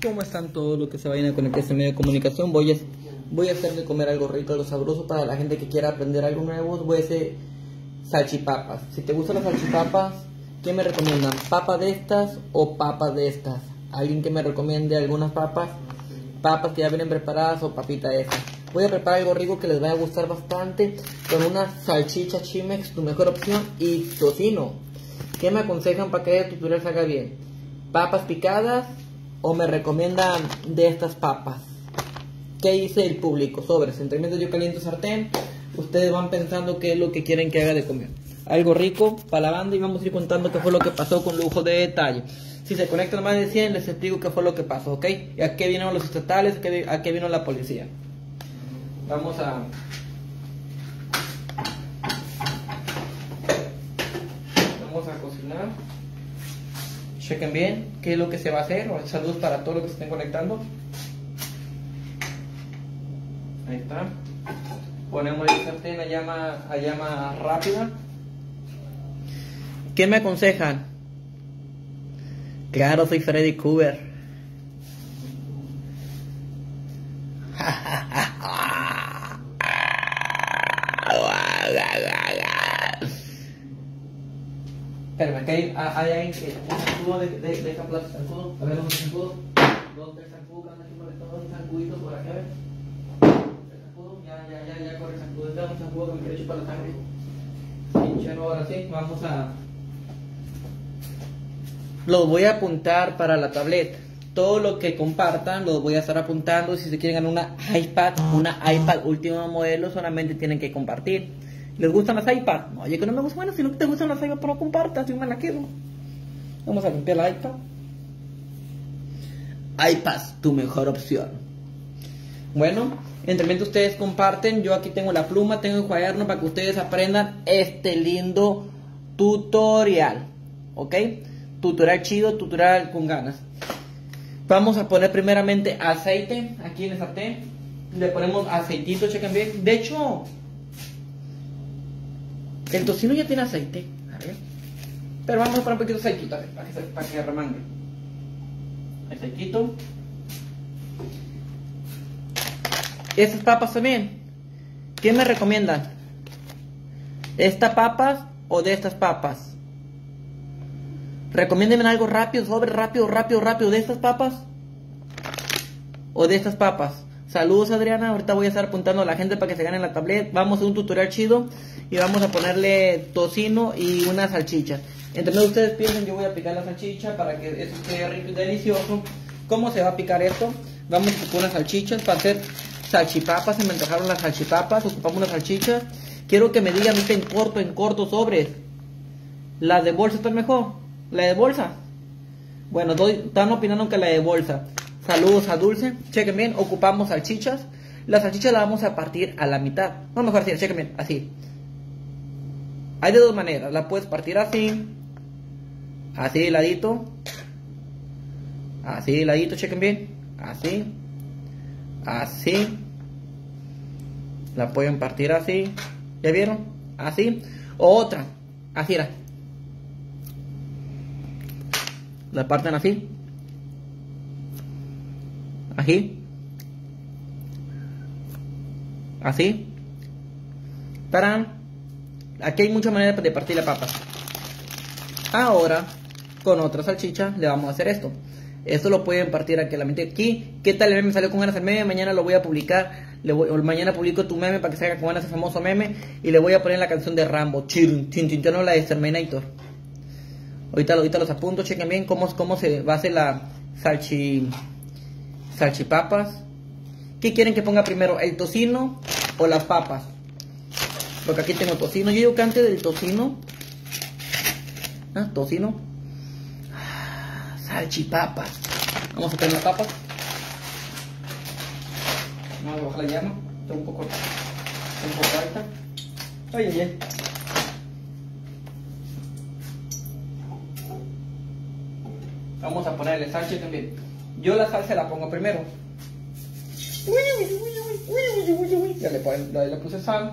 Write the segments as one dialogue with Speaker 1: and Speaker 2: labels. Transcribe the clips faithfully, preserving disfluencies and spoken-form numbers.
Speaker 1: ¿Cómo están todos los que se vayan a conectar a este medio de comunicación? Voy a, voy a hacer de comer algo rico, algo sabroso para la gente que quiera aprender algo nuevo. Voy a hacer salchipapas. Si te gustan las salchipapas, ¿qué me recomiendan? ¿Papas de estas o papas de estas? ¿Alguien que me recomiende algunas papas? Papas que ya vienen preparadas o papitas de estas. Voy a preparar algo rico que les va a gustar bastante con una salchicha Chimex, tu mejor opción, y tocino. ¿Qué me aconsejan para que el tutorial salga bien? ¿Papas picadas o me recomiendan de estas papas? ¿Qué dice el público? Sobres. Entre mientras yo caliento sartén, ustedes van pensando qué es lo que quieren que haga de comer. Algo rico para la banda y vamos a ir contando qué fue lo que pasó con lujo de detalle. Si se conectan más de cien, les explico qué fue lo que pasó, ¿ok? ¿Y a qué vinieron los estatales? ¿A qué vino la policía? Vamos a... Vamos a cocinar. Chequen bien qué es lo que se va a hacer. Saludos para todos los que se estén conectando. Ahí está. Ponemos el sartén a llama, a llama rápida. ¿Qué me aconsejan? Claro, soy Freddy Krueger. Espérame, que hay, hay alguien que... Un zancudo de, de, de Caplas, zancudo. A ver, un zancudo. Dos, tres zancudos, anda aquí molestando, un zancudito por acá, a ver. El zancudo, ya, ya, ya, ya corre el zancudo. Este es un zancudo que me quiere chupar la sangre. Sí, chero, ahora sí, vamos a... Los voy a apuntar para la tableta. Todo lo que compartan los voy a estar apuntando. Si se quieren ganar una iPad, una iPad último modelo, solamente tienen que compartir. ¿Les gustan las iPad? No, oye, que no me gustan. Bueno, si no te gustan las iPad, pero no compartas, si me la quedo. Vamos a limpiar la iPad. iPad, tu mejor opción. Bueno, entre mientras ustedes comparten, yo aquí tengo la pluma, tengo el cuaderno para que ustedes aprendan este lindo tutorial. ¿Ok? Tutorial chido, tutorial con ganas. Vamos a poner primeramente aceite aquí en el sartén. Le ponemos aceitito, chequen bien. De hecho, el tocino ya tiene aceite. A ver. Pero vamos a poner un poquito de aceitito, a ver, para que, para que remangue. Aceitito. Estas papas también. ¿Qué me recomiendan? ¿Estas papas o de estas papas? Recomiéndenme algo rápido, sobre rápido, rápido, rápido. ¿De estas papas? ¿O de estas papas? Saludos, Adriana. Ahorita voy a estar apuntando a la gente para que se gane la tablet. Vamos a hacer un tutorial chido. Y vamos a ponerle tocino y una salchicha. Entre medio ustedes piensen, yo voy a picar la salchicha para que eso quede rico y delicioso. ¿Cómo se va a picar esto? Vamos a picar unas salchichas para hacer salchipapas. Se me antojaron las salchipapas. Ocupamos unas salchichas. Quiero que me digan en corto, en corto sobres. ¿Las de bolsa están mejor? ¿La de bolsa? Bueno, doy, están opinando que la de bolsa. Saludos a Dulce. Chequen bien, ocupamos salchichas. Las salchichas las vamos a partir a la mitad. No, mejor así, chequen bien, así. Hay de dos maneras. La puedes partir así. Así de ladito. Así de ladito, chequen bien. Así. Así. La pueden partir así. ¿Ya vieron? Así. O otra. Así era. La parten así. Así. Así. ¡Tarán! Aquí hay muchas maneras de partir la papa. Ahora, con otra salchicha, le vamos a hacer esto. Esto lo pueden partir aquí a la mitad. Aquí, ¿qué tal el meme? Salió con ganas el meme. Mañana lo voy a publicar. Le voy, o mañana publico tu meme para que salga con ganas el famoso meme. Y le voy a poner la canción de Rambo. Chin, chin, chin, no la de Terminator. Ahorita, ahorita los apunto, chequen bien cómo, cómo se va a hacer la salchi, salchipapas. ¿Qué quieren que ponga primero? ¿El tocino o las papas? Porque aquí tengo tocino. Yo digo que antes del tocino. ¿Ah? Tocino. Ah, salchipapas. Vamos a poner las papas. Vamos a bajar la llama. Está un poco, un poco alta. Ay, ay, ay. Vamos a ponerle salsa también. Yo la salsa la pongo primero. Ya le, ponen, le puse sal.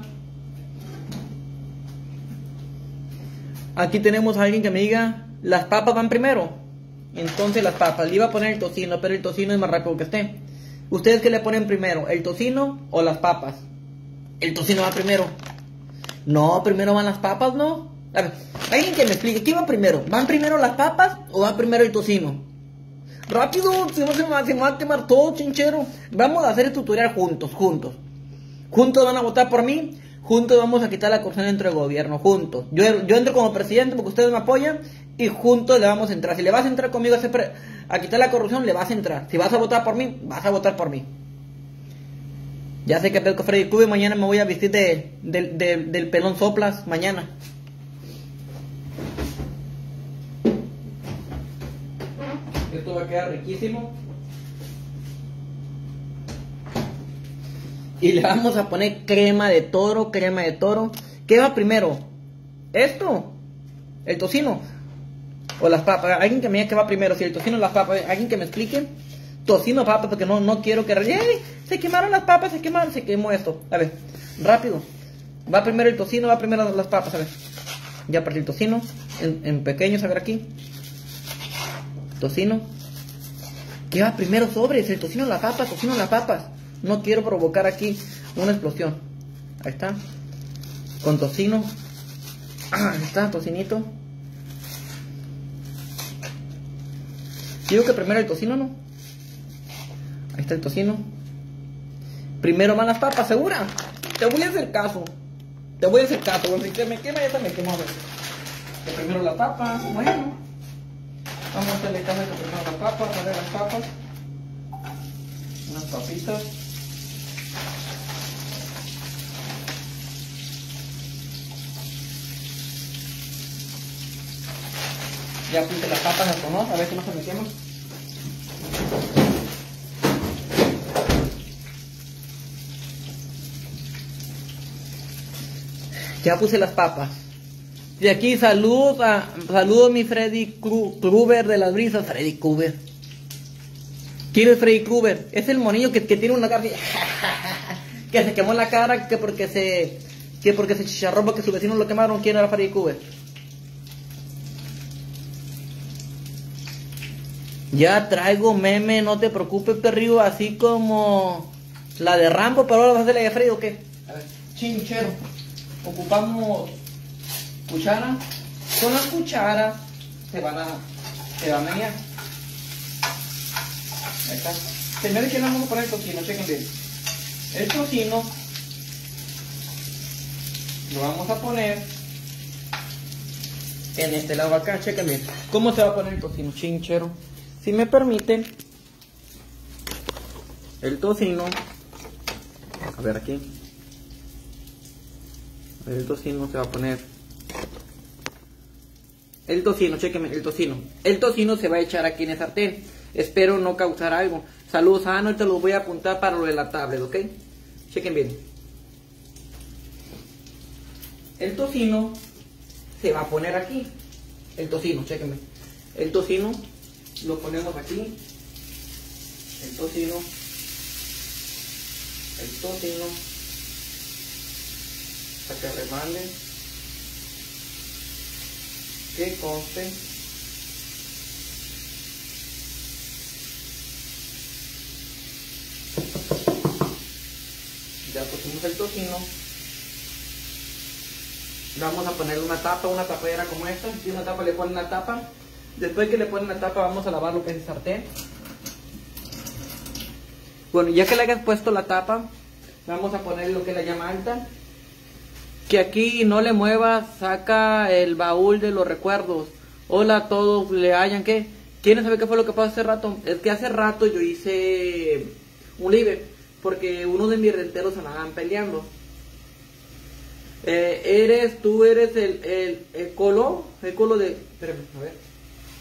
Speaker 1: Aquí tenemos a alguien que me diga, ¿las papas van primero? Entonces las papas, le iba a poner el tocino, pero el tocino es más rápido que este. ¿Ustedes qué le ponen primero? ¿El tocino o las papas? El tocino va primero. No, primero van las papas, ¿no? A ver, alguien que me explique, ¿qué va primero? ¿Van primero las papas o va primero el tocino? Rápido, si no se me, va, se me va a quemar todo, chinchero. Vamos a hacer el tutorial juntos, juntos. Juntos van a votar por mí. Juntos vamos a quitar la corrupción dentro del gobierno, juntos. Yo, yo entro como presidente porque ustedes me apoyan y juntos le vamos a entrar. Si le vas a entrar conmigo a, pre a quitar la corrupción, le vas a entrar. Si vas a votar por mí, vas a votar por mí. Ya sé que Pedro Freddy Cube, mañana me voy a vestir de, de, de, del pelón soplas, mañana. Esto va a quedar riquísimo. Y le vamos a poner crema de toro, crema de toro. ¿Qué va primero? ¿Esto? ¿El tocino? ¿O las papas? Alguien que me diga qué va primero, si el tocino o las papas. Alguien que me explique. Tocino, papas, porque no, no quiero que... ¡Ey! Se quemaron las papas, se quemaron, se quemó esto. A ver, rápido. Va primero el tocino, va primero las papas, a ver. Ya partí el tocino, en, en pequeños, a ver aquí. Tocino. ¿Qué va primero sobres? El tocino o las papas, tocino o las papas. No quiero provocar aquí una explosión. Ahí está. Con tocino. Ah, ahí está, tocinito. Digo que primero el tocino, ¿no? Ahí está el tocino. Primero van las papas, ¿segura? Te voy a hacer caso. Te voy a hacer caso. Bueno, si me quema, ya se me quemó. Que primero las papas. Bueno. Vamos a hacerle caso que primero las papas. A ver las papas. Unas papitas. Ya puse las papas al cono, a ver si no se me queman. Ya puse las papas. Y aquí saludos a saludos a mi Freddy Krueger de las brisas. Freddy Krueger. ¿Quién es Freddy Krueger? Es el monillo que, que tiene una cara que se quemó la cara, que porque se que porque se chicharró porque su vecino lo quemaron. ¿Quién era Freddy Krueger? Ya traigo meme, no te preocupes, perrillo, así como la de Rambo, pero ahora vas a hacerle de Freddy o qué? A ver, chinchero. Ocupamos cuchara. Con las cucharas se van a se van a menear. Ahí está. Primero que vamos a poner el tocino, chequen bien. El tocino lo vamos a poner en este lado acá, chequen bien. ¿Cómo se va a poner el tocino, chinchero? Si me permiten, el tocino, a ver aquí, el tocino se va a poner, el tocino, chequenme, el tocino, el tocino se va a echar aquí en el sartén, espero no causar algo. Saludos a Ana, te lo voy a apuntar para lo de la tablet, ¿ok? Chequen bien. El tocino se va a poner aquí, el tocino, chequenme, el tocino lo ponemos aquí, el tocino, el tocino, para que remane, que conste, ya pusimos el tocino, vamos a poner una tapa, una tapadera como esta, si una tapa le ponen la tapa. Después que le ponen la tapa vamos a lavar lo que es el sartén. Bueno, ya que le hayas puesto la tapa, vamos a poner lo que es la llama alta. Que aquí no le muevas, saca el baúl de los recuerdos. Hola a todos, le hayan que. ¿Quieren saber qué fue lo que pasó hace rato? Es que hace rato yo hice un live, porque uno de mis renteros se andaban peleando. Eh, eres, tú eres el, el, el colo, el colo de... Espérame, a ver.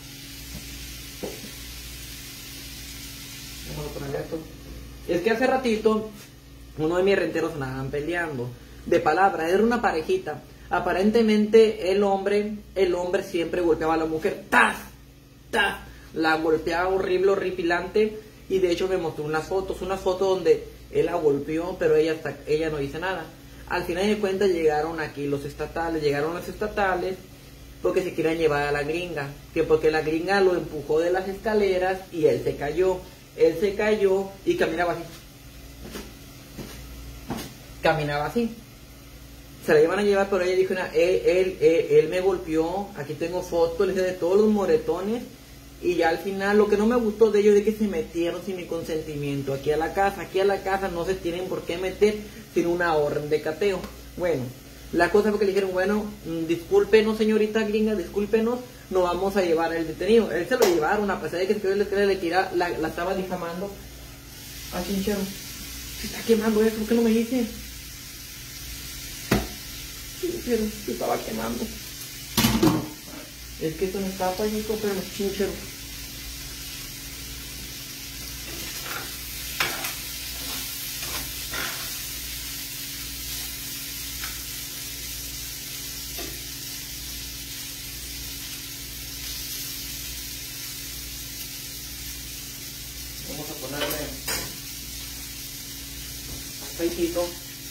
Speaker 1: Vamos a poner esto. Es que hace ratito uno de mis renteros andaban peleando de palabra, era una parejita. Aparentemente el hombre, el hombre siempre golpeaba a la mujer, ¡tas! ¡tas! La golpeaba horrible, horripilante, y de hecho me mostró unas fotos, unas fotos donde él la golpeó, pero ella, hasta, ella no dice nada. Al final de cuentas llegaron aquí los estatales, llegaron los estatales, porque se querían llevar a la gringa, que porque la gringa lo empujó de las escaleras y él se cayó, él se cayó y caminaba así, caminaba así, se la iban a llevar, pero ella dijo, él, él, él, él me golpeó, aquí tengo fotos, les de todos los moretones, y ya al final lo que no me gustó de ellos es que se metieron sin mi consentimiento aquí a la casa, aquí a la casa no se tienen por qué meter sin una orden de cateo. Bueno, la cosa fue que le dijeron, bueno, discúlpenos señorita gringa, discúlpenos, no vamos a llevar al detenido. Él se lo llevaron, a pesar de que se quedó en la escalera, le tira, la, la estaba difamando. Ah, chinchero, se está quemando eso, ¿por qué no me dice? Chinchero, se estaba quemando. Es que eso no está pañito, pero los chincheros. Vamos a ponerle aceitito.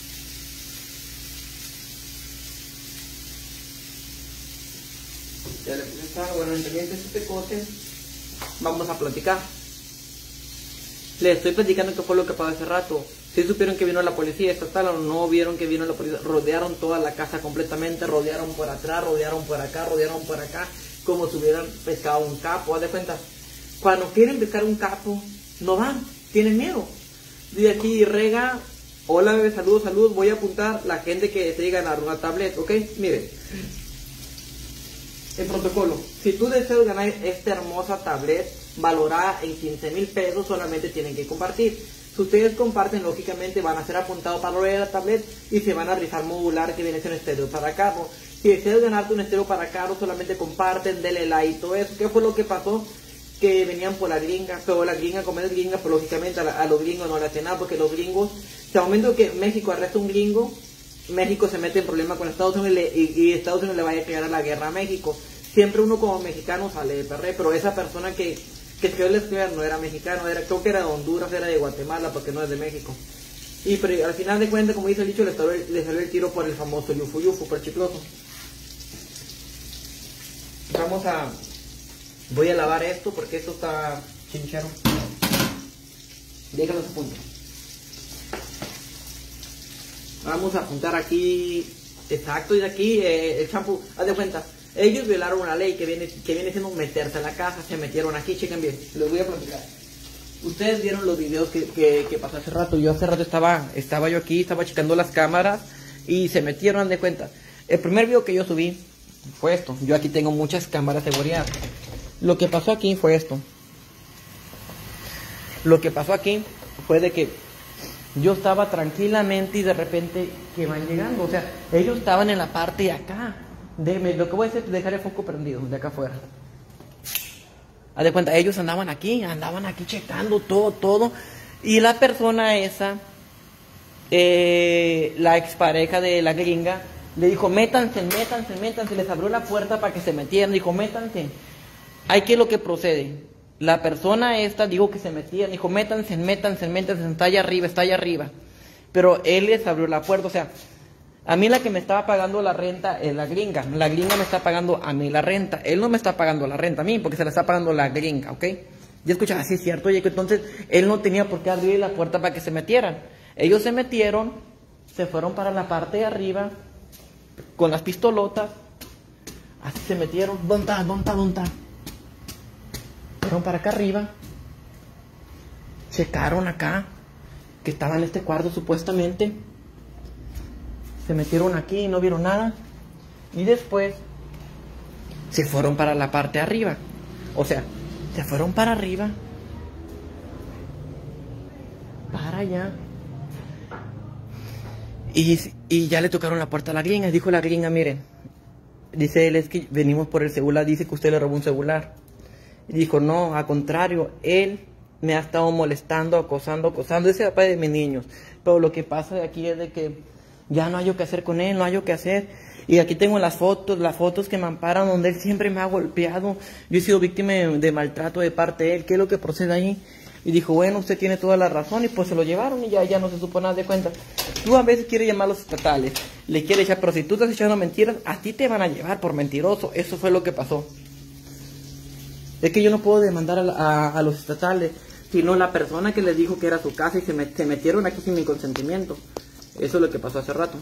Speaker 1: Ya le puse esta, bueno, entre este pecote, vamos a platicar. Les estoy platicando qué fue lo que pasó hace rato. Si supieron que vino la policía estatal o no vieron que vino la policía, rodearon toda la casa completamente, rodearon por atrás, rodearon por acá, rodearon por acá, como si hubieran pescado un capo. Haz de cuenta, cuando quieren pescar un capo, no van, tienen miedo. De aquí rega, hola bebé, saludos, saludos, voy a apuntar la gente que desee ganar una tablet, ¿ok? Miren. El protocolo, si tú deseas ganar esta hermosa tablet valorada en quince mil pesos, solamente tienen que compartir. Si ustedes comparten, lógicamente van a ser apuntados para lograr la tablet y se van a rifar modular que viene siendo estéreo para carro. Si deseas ganarte un estéreo para carro, solamente comparten, denle like y todo eso. ¿Qué fue lo que pasó? Que venían por la gringa, pero la gringa, como es gringa, pues lógicamente a, la, a los gringos no le hacen nada, porque los gringos, si al momento que México arresta un gringo, México se mete en problemas con Estados Unidos y, y, y Estados Unidos le va a declarar la guerra a México. Siempre uno como mexicano sale de perre, pero esa persona que, que escribió el escribir no era mexicano, era, creo que era de Honduras, era de Guatemala, porque no es de México. Y pero al final de cuentas, como dice el dicho, le salió, le salió el tiro por el famoso yufu yufu, por chicloso. Vamos a... Voy a lavar esto porque esto está chinchero. Déjalo a punto. Vamos a apuntar aquí, exacto, y de aquí eh, el champú, haz de cuenta, ellos violaron una ley que viene, que viene siendo meterse a la casa, se metieron aquí, chequen bien, les voy a platicar. Ustedes vieron los videos que, que, que pasó hace rato, yo hace rato estaba, estaba yo aquí, estaba checando las cámaras y se metieron, haz de cuenta. El primer video que yo subí fue esto, yo aquí tengo muchas cámaras de seguridad. Lo que pasó aquí fue esto. Lo que pasó aquí fue de que yo estaba tranquilamente y de repente que van llegando. O sea, ellos estaban en la parte de acá. Déjeme, lo que voy a hacer es dejar el foco prendido de acá afuera. Haz de cuenta, ellos andaban aquí, andaban aquí checando todo, todo. Y la persona esa, eh, la expareja de la gringa, le dijo, métanse, métanse, métanse. Les abrió la puerta para que se metieran. Dijo, métanse. Hay que lo que procede. La persona esta dijo que se metían, dijo, métanse, métanse, métanse, está allá arriba, está allá arriba. Pero él les abrió la puerta, o sea, a mí la que me estaba pagando la renta es la gringa. La gringa me está pagando a mí la renta. Él no me está pagando la renta a mí, porque se la está pagando la gringa, ¿ok? Ya escuchan, así es cierto, oye, que entonces él no tenía por qué abrir la puerta para que se metieran. Ellos se metieron, se fueron para la parte de arriba, con las pistolotas, así se metieron, ¿dónde está? ¿Dónde está? ¿Dónde está? Fueron para acá arriba, checaron acá, que estaba en este cuarto supuestamente, se metieron aquí y no vieron nada, y después se fueron para la parte de arriba, o sea, se fueron para arriba, para allá, y, y ya le tocaron la puerta a la gringa, dijo la gringa, miren, dice él, es que venimos por el celular, dice que usted le robó un celular. Y dijo, no, al contrario, él me ha estado molestando, acosando, acosando, ese es el papá de mis niños. Pero lo que pasa de aquí es de que ya no hay yo que hacer con él, no hay yo que hacer. Y aquí tengo las fotos, las fotos que me amparan donde él siempre me ha golpeado. Yo he sido víctima de, de maltrato de parte de él, ¿qué es lo que procede ahí? Y dijo, bueno, usted tiene toda la razón, y pues se lo llevaron y ya, ya no se supo nada de cuenta. Tú a veces quieres llamar a los estatales, le quiere echar, pero si tú estás echando mentiras, a ti te van a llevar por mentiroso. Eso fue lo que pasó. Es que yo no puedo demandar a, a, a los estatales, sino la persona que les dijo que era su casa y se, met, se metieron aquí sin mi consentimiento. Eso es lo que pasó hace rato.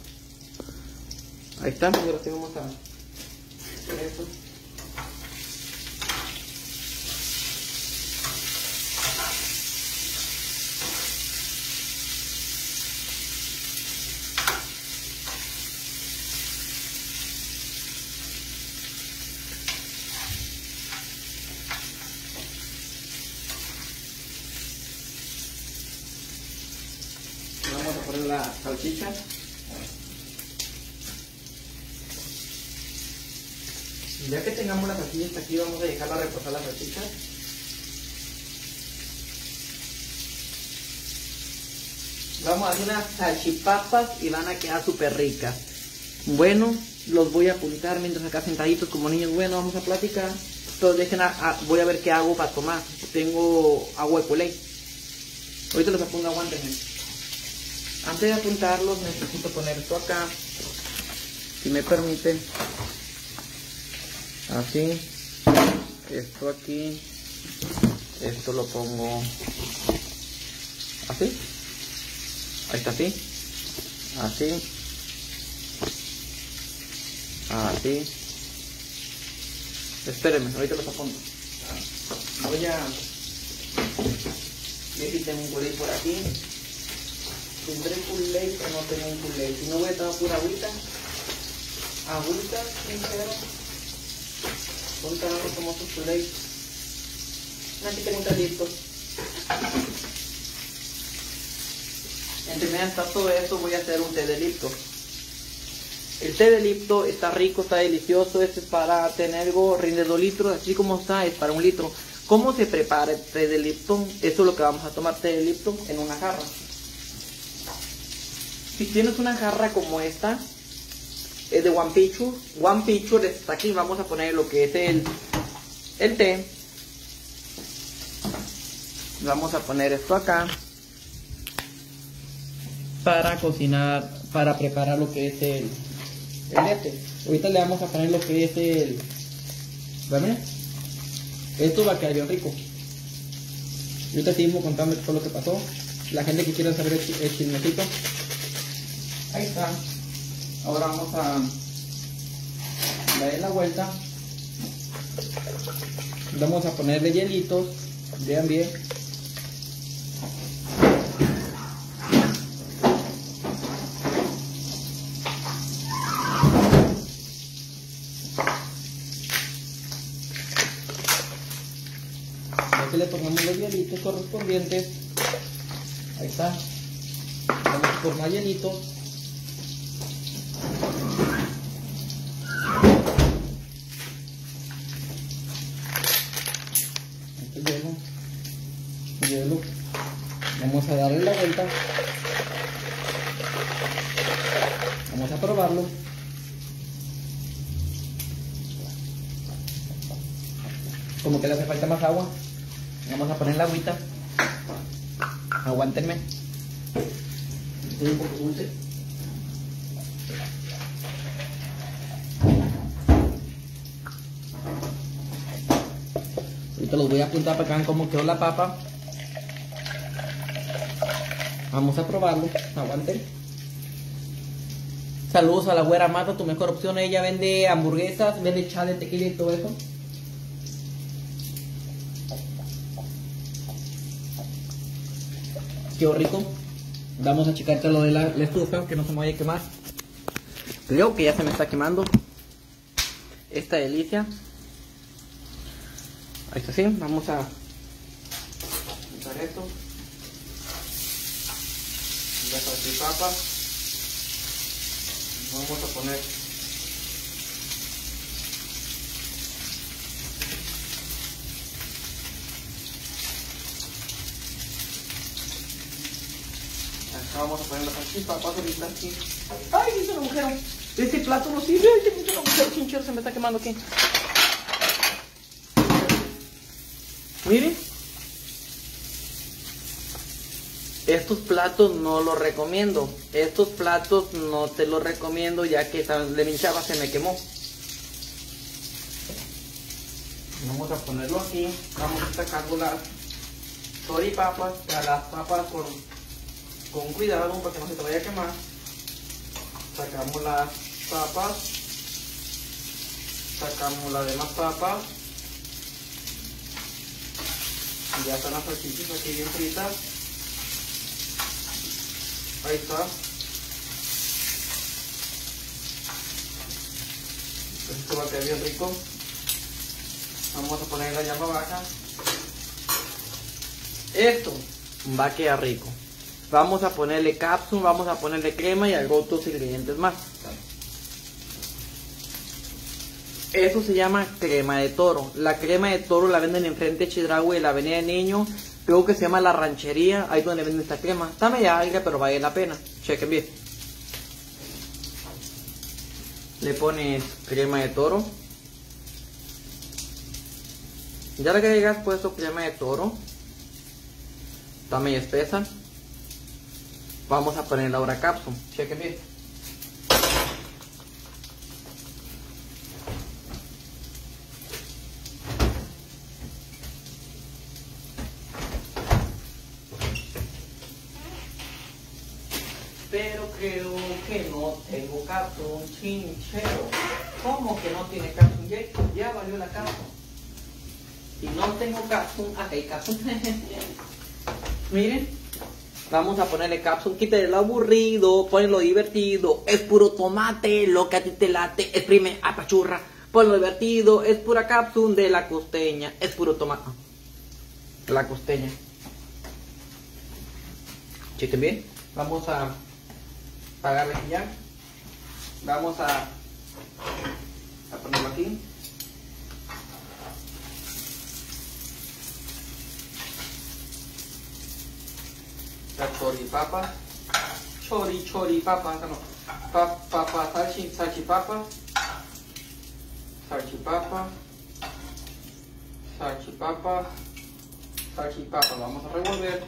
Speaker 1: Ahí está, y ahora sí vamos a hacer esto. Vamos a poner la salchicha. Ya que tengamos la salchicha hasta aquí, vamos a dejarla reposar la salchicha. Vamos a hacer unas salchipapas y van a quedar súper ricas. Bueno, los voy a apuntar mientras acá sentaditos como niños. Bueno, vamos a platicar. Entonces dejen a, a, voy a ver qué hago para tomar. Tengo agua de Kool-Aid. Ahorita los apunto, aguántenme. Antes de apuntarlos necesito poner esto acá, si me permiten, así, esto aquí, esto lo pongo así, ahí está, así, así, así, espérenme, ahorita los apunto. Voy a ver si tengo un Kool-Aid por aquí. ¿Tendré Kool-Aid o no tengo un Kool-Aid? Si no, voy a tomar pura agüita. Agüita, sincero. Contando como su Kool-Aid. Aquí tengo un listo. Entre medias está todo esto, voy a hacer un té de lipto. El té de lipto está rico, está delicioso. Este es para tener algo, rinde dos litros. Así como está, es para un litro. ¿Cómo se prepara el té de lipto? Eso es lo que vamos a tomar, té de lipto en una jarra. Si tienes una jarra como esta, es de One Picture. One Picture está aquí. Vamos a poner lo que es el, el té. Vamos a poner esto acá para cocinar, para preparar lo que es el, el este. Ahorita le vamos a poner lo que es el... ¿Ven? Esto va a quedar bien rico. Ahorita seguimos contando todo lo que pasó. La gente que quiera saber el, el chismecito. Ahí está. Ahora vamos a darle la vuelta. Vamos a ponerle hielitos. Vean bien. Aquí le ponemos los hielitos correspondientes. Ahí está. Vamos por más hielitos. Hielo, hielo, vamos a darle la vuelta, vamos a probarlo, como que le hace falta más agua, vamos a poner la agüita, aguántenme, estoy un poco dulce. Ahorita los voy a apuntar para que vean cómo quedó la papa. Vamos a probarlo. Aguanten. Saludos a la güera Mata, tu mejor opción. Ella vende hamburguesas, vende chale, tequila y todo eso. Quedó rico. Vamos a checar lo de la, la estufa, que no se me vaya a quemar. Creo que ya se me está quemando esta delicia. Ahí está, así, vamos a usar esto. Ya salchipapas. Vamos a poner acá vamos a poner las salchipapas ahorita aquí. Ay, hice un agujero. Este plato no sirve, ay, se me hizo un agujero, chinchero, se me está quemando aquí. Miren, Estos platos no los recomiendo. Estos platos no te los recomiendo ya que de mi chava se me quemó. Vamos a ponerlo aquí. Vamos a sacar las choripapas. Las papas con, con cuidado para que no se te vaya a quemar. Sacamos las papas. Sacamos las demás papas. Ya están las salchichas aquí bien fritas. Ahí está. Esto va a quedar bien rico. Vamos a poner la llama baja. Esto va a quedar rico. Vamos a ponerle cápsula, vamos a ponerle crema y algo otros ingredientes más. Eso se llama crema de toro. La crema de toro la venden enfrente de Chedraui, en la avenida de Niño. Creo que se llama La Ranchería. Ahí donde venden esta crema. Está media alga, pero vale la pena. Chequen bien. Le pones crema de toro. Ya le que hayas puesto crema de toro. Está media espesa. Vamos a poner ahora cápsula. Chequen bien. Pero creo que no tengo cápsula, chinchero. ¿Cómo que no tiene cápsula? Ya, ya valió la cápsula. Si no tengo cápsula, aquí hay cápsula. Miren, vamos a ponerle cápsula. Quítale lo aburrido, ponle lo divertido. Es puro tomate, lo que a ti te late. Exprime, apachurra. Ponle lo divertido, es pura cápsula de la costeña. Es puro tomate. La costeña. Chequen bien. Vamos a apagarle ya. Vamos a, a ponerlo aquí. La choripapa. Chori, choripapa. No. Pa, papa, salchi, salchipapa. Salchipapa. Salchipapa. Salchipapa. Vamos a revolver.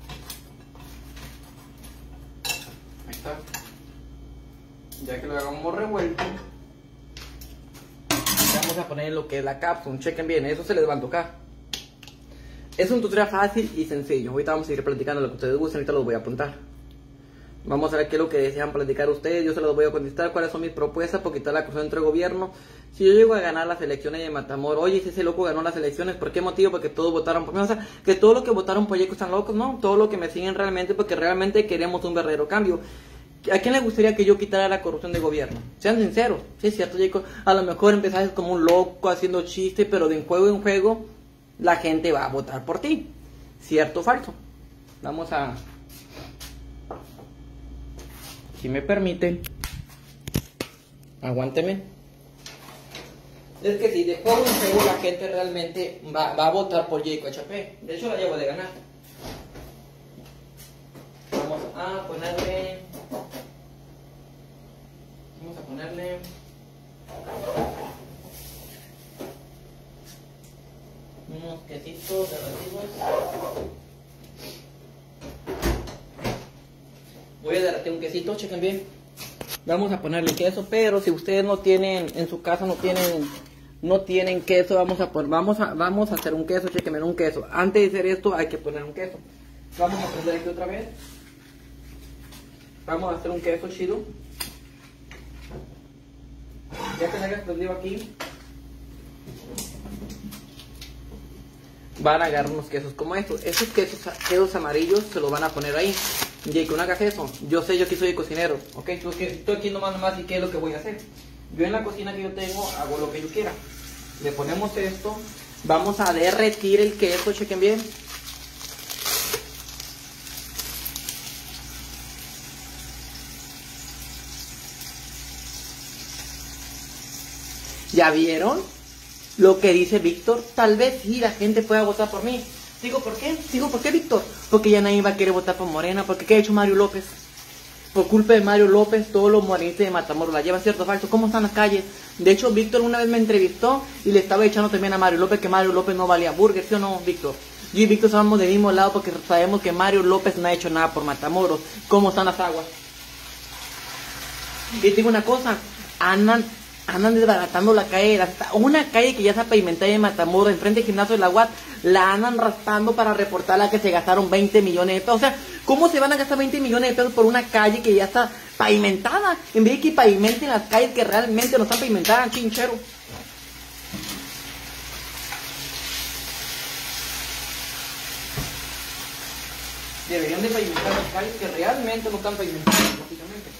Speaker 1: Ahí está. Ya que lo hagamos revuelto, vamos a poner lo que es la cápsula. Chequen bien, eso se les va a tocar. Es un tutorial fácil y sencillo. Ahorita vamos a ir platicando lo que ustedes gusten. Ahorita los voy a apuntar. Vamos a ver qué es lo que desean platicar ustedes. Yo se los voy a contestar cuáles son mis propuestas por quitar la acusación entre gobierno. Si yo llego a ganar las elecciones de Matamoros, oye, si ese loco ganó las elecciones, ¿por qué motivo? Porque todos votaron por mí. O sea, que todos los que votaron por Yeco están locos, no. Todos los que me siguen realmente, porque realmente queremos un verdadero cambio. ¿A quién le gustaría que yo quitara la corrupción de gobierno? Sean sinceros. Sí, es cierto, Jacob. A lo mejor empezaste como un loco haciendo chistes, pero de juego en juego la gente va a votar por ti. ¿Cierto o falso? Vamos a... Si me permiten, aguánteme. Es que si de juego en juego la gente realmente va, va a votar por Jacob H P. De hecho la llevo de ganar. Vamos a ponerle... Vamos a ponerle... unos quesitos derretidos. Voy a derretir un quesito, chequen bien. Vamos a ponerle queso, pero si ustedes no tienen, en su casa no tienen, no tienen queso, vamos a poner, vamos a, vamos a hacer un queso, chequen un queso. Antes de hacer esto hay que poner un queso. Vamos a prender aquí otra vez. Vamos a hacer un queso chido. Ya que se haya prendido aquí, van a agarrar unos quesos como estos. Estos quesos, quesos amarillos se los van a poner ahí. Y que no hagas eso. Yo sé, yo aquí soy cocinero. Ok, tú, tú aquí nomás nomás y qué es lo que voy a hacer. Yo en la cocina que yo tengo hago lo que yo quiera. Le ponemos esto. Vamos a derretir el queso, chequen bien. ¿Ya vieron lo que dice Víctor? Tal vez sí la gente pueda votar por mí. Digo, ¿por qué? Digo, ¿por qué, Víctor? Porque ya nadie va a querer votar por Morena. Porque ¿qué ha hecho Mario López? Por culpa de Mario López, todos los morenistas de Matamoros la llevan, ¿cierto o falso? ¿Cómo están las calles? De hecho, Víctor una vez me entrevistó y le estaba echando también a Mario López que Mario López no valía burger, ¿sí o no, Víctor? Yo y Víctor somos del mismo lado porque sabemos que Mario López no ha hecho nada por Matamoros. ¿Cómo están las aguas? Y te digo una cosa, andan, andan desbaratando la calle, la, una calle que ya está pavimentada en Matamoros, enfrente del gimnasio de la U A T, la andan raspando para reportarla que se gastaron veinte millones de pesos. O sea, ¿cómo se van a gastar veinte millones de pesos por una calle que ya está pavimentada? En vez de que pavimenten las calles que realmente no están pavimentadas, chinchero. Deberían de pavimentar las calles que realmente no están pavimentadas, lógicamente.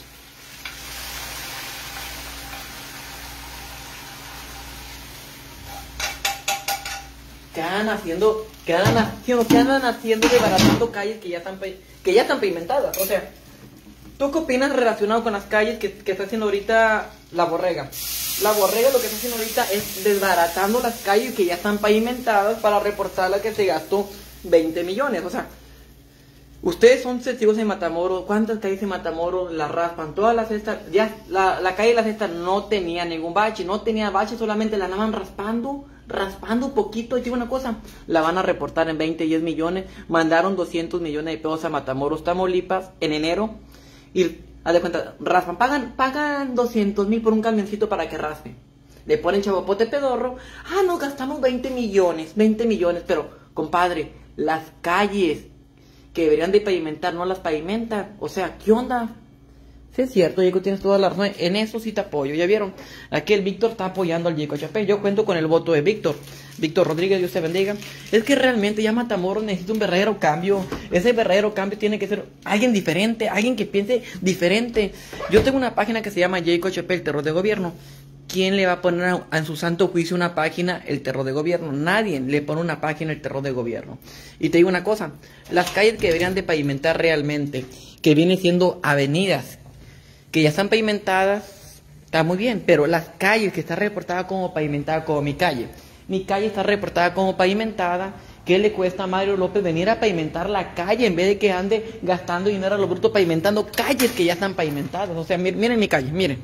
Speaker 1: ¿Qué andan haciendo? ¿Qué andan haciendo? ¿Qué andan haciendo desbaratando calles que ya están que ya están pavimentadas? O sea, ¿tú qué opinas relacionado con las calles que, que está haciendo ahorita la Borrega? La Borrega lo que está haciendo ahorita es desbaratando las calles que ya están pavimentadas para reportar la que se gastó veinte millones. O sea, ustedes son testigos de Matamoros. ¿Cuántas calles de Matamoros las raspan? Todas las estas, ya la, la calle de las estas no tenía ningún bache, no tenía bache, solamente la andaban raspando, raspando un poquito. Y digo una cosa, la van a reportar en veinte, diez millones. Mandaron doscientos millones de pesos a Matamoros, Tamaulipas, en enero. Y, haz de cuenta, raspan, pagan, pagan doscientos mil por un camioncito para que raspe. Le ponen chapopote pedorro. Ah, no, gastamos veinte millones, veinte millones. Pero, compadre, las calles que deberían de pavimentar no las pavimentan. O sea, ¿qué onda? Sí, es cierto, Jacob, tienes toda la razón. En eso sí te apoyo. Ya vieron, aquí el Víctor está apoyando al Jacob Chappelle. Yo cuento con el voto de Víctor. Víctor Rodríguez, Dios te bendiga. Es que realmente ya Matamoros necesita un verdadero cambio. Ese verdadero cambio tiene que ser alguien diferente, alguien que piense diferente. Yo tengo una página que se llama Jacob Chappelle, Terror de Gobierno. ¿Quién le va a poner a, a en su santo juicio una página el terror de gobierno? Nadie le pone una página el terror de gobierno. Y te digo una cosa, las calles que deberían de pavimentar realmente, que vienen siendo avenidas, que ya están pavimentadas, está muy bien, pero las calles que están reportadas como pavimentadas, como mi calle, mi calle está reportada como pavimentada. ¿Qué le cuesta a Mario López venir a pavimentar la calle en vez de que ande gastando dinero a lo bruto pavimentando calles que ya están pavimentadas? O sea, miren, miren mi calle, miren.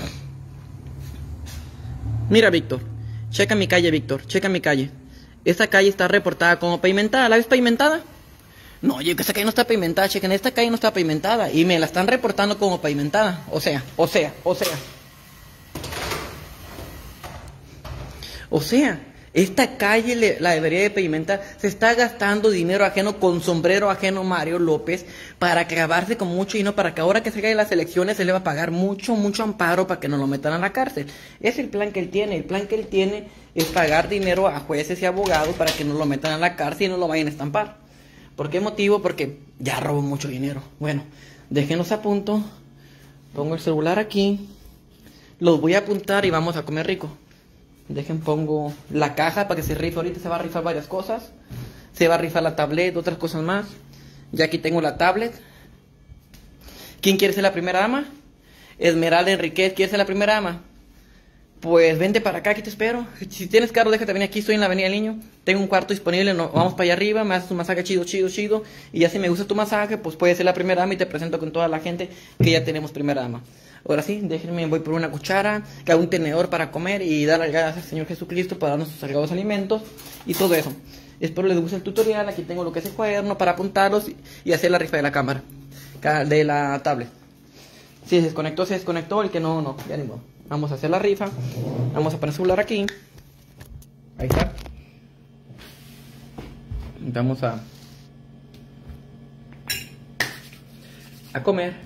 Speaker 1: Mira, Víctor, checa mi calle, Víctor, checa mi calle. Esta calle está reportada como pavimentada. ¿La ves pavimentada? No, oye, que esta calle no está pavimentada, chequen, esta calle no está pavimentada. Y me la están reportando como pavimentada. O sea, o sea, o sea. O sea, esta calle le, la debería de pavimentar. Se está gastando dinero ajeno con sombrero ajeno Mario López para acabarse con mucho dinero, para que ahora que se caen las elecciones se le va a pagar mucho, mucho amparo para que no lo metan a la cárcel. Es el plan que él tiene. El plan que él tiene es pagar dinero a jueces y abogados para que no lo metan a la cárcel y no lo vayan a estampar. ¿Por qué motivo? Porque ya robó mucho dinero. Bueno, déjenos a punto. Pongo el celular aquí. Los voy a apuntar y vamos a comer rico. Dejen, pongo la caja para que se rife. Ahorita se va a rifar varias cosas. Se va a rifar la tablet, otras cosas más. Ya aquí tengo la tablet. ¿Quién quiere ser la primera dama? Esmeralda Enríquez, ¿quiere ser la primera dama? Pues vente para acá, aquí te espero. Si tienes carro, déjate venir aquí, estoy en la Avenida del Niño. Tengo un cuarto disponible, no, vamos para allá arriba, me haces un masaje chido, chido, chido. Y ya si me gusta tu masaje, pues puedes ser la primera dama y te presento con toda la gente que ya tenemos primera dama. Ahora sí, déjenme, voy por una cuchara, que hago un tenedor para comer y dar las gracias al Señor Jesucristo para darnos sus sagrados alimentos y todo eso. Espero les guste el tutorial. Aquí tengo lo que es el cuaderno para apuntarlos y, y hacer la rifa de la cámara, de la tablet. Si se desconectó, se desconectó, el que no, no, ya ni modo. Vamos a hacer la rifa. Vamos a poner el celular aquí. Ahí está. Vamos a a comer.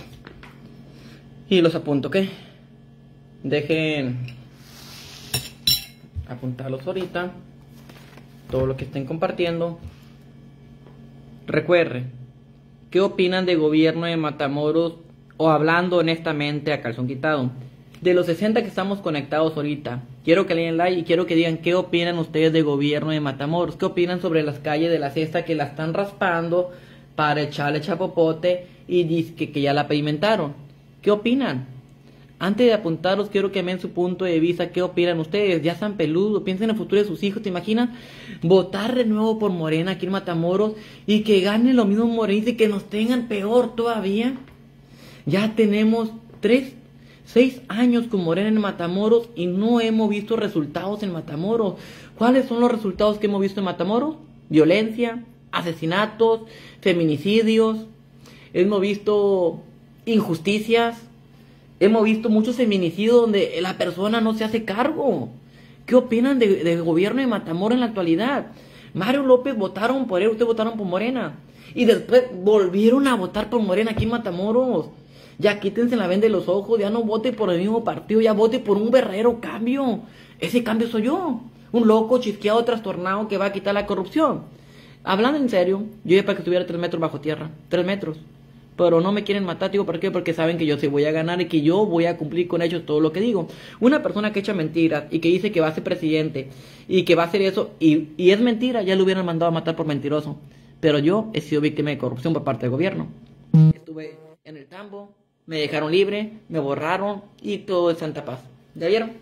Speaker 1: Y los apunto, ¿ok? Dejen apuntarlos ahorita. Todo lo que estén compartiendo. Recuerden, ¿qué opinan de gobierno de Matamoros? O hablando honestamente a calzón quitado. De los sesenta que estamos conectados ahorita, quiero que le den like y quiero que digan qué opinan ustedes de gobierno de Matamoros. ¿Qué opinan sobre las calles de la Cesta que la están raspando para echarle chapopote y dicen que, que ya la pavimentaron? ¿Qué opinan? Antes de apuntarlos, quiero que me den su punto de vista. ¿Qué opinan ustedes? Ya están peludos, piensen en el futuro de sus hijos. ¿Te imaginan votar de nuevo por Morena aquí en Matamoros y que ganen los mismos morenistas y que nos tengan peor todavía? Ya tenemos tres, seis años con Morena en Matamoros y no hemos visto resultados en Matamoros. ¿Cuáles son los resultados que hemos visto en Matamoros? violencia, asesinatos, feminicidios, hemos visto injusticias, hemos visto muchos feminicidios donde la persona no se hace cargo. ¿Qué opinan del de gobierno de Matamoros en la actualidad? Mario López votaron por él, ustedes votaron por Morena. Y después volvieron a votar por Morena aquí en Matamoros. Ya quítense la venda de los ojos, ya no vote por el mismo partido, ya vote por un verdadero cambio. Ese cambio soy yo. Un loco chisqueado, trastornado que va a quitar la corrupción. Hablando en serio, yo iba para que estuviera tres metros bajo tierra. Tres metros. Pero no me quieren matar, digo, ¿por qué? Porque saben que yo sí voy a ganar y que yo voy a cumplir con hechos todo lo que digo. Una persona que echa mentiras y que dice que va a ser presidente y que va a hacer eso y, y es mentira, ya lo hubieran mandado a matar por mentiroso. Pero yo he sido víctima de corrupción por parte del gobierno. Estuve en el tambo, me dejaron libre, me borraron y todo es santa paz. ¿Ya vieron?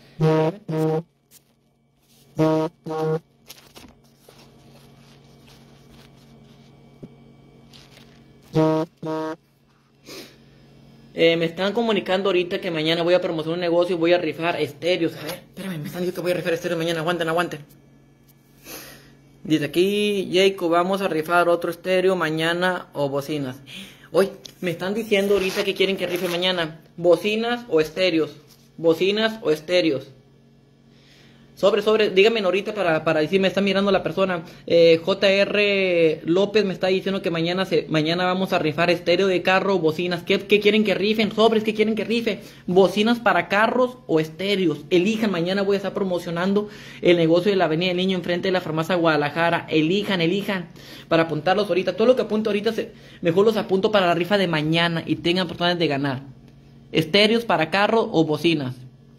Speaker 1: Eh, me están comunicando ahorita que mañana voy a promocionar un negocio y voy a rifar estéreos. A ver, espérame, me están diciendo que voy a rifar estéreos mañana. Aguanten, aguanten. Dice aquí, Jacob, vamos a rifar otro estéreo mañana o bocinas. Hoy me están diciendo ahorita que quieren que rife mañana. Bocinas o estéreos. Bocinas o estéreos. Sobre, sobre, díganme ahorita para, para decir, me está mirando la persona. Eh, J R López me está diciendo que mañana se, mañana vamos a rifar estéreo de carro o bocinas. ¿Qué, qué quieren que rifen? Sobres, ¿qué quieren que rife? Bocinas para carros o estéreos. Elijan, mañana voy a estar promocionando el negocio de la Avenida del Niño enfrente de la farmacia Guadalajara. Elijan, elijan. Para apuntarlos ahorita. Todo lo que apunto ahorita, se, mejor los apunto para la rifa de mañana y tengan oportunidades de ganar. Estéreos para carro o bocinas.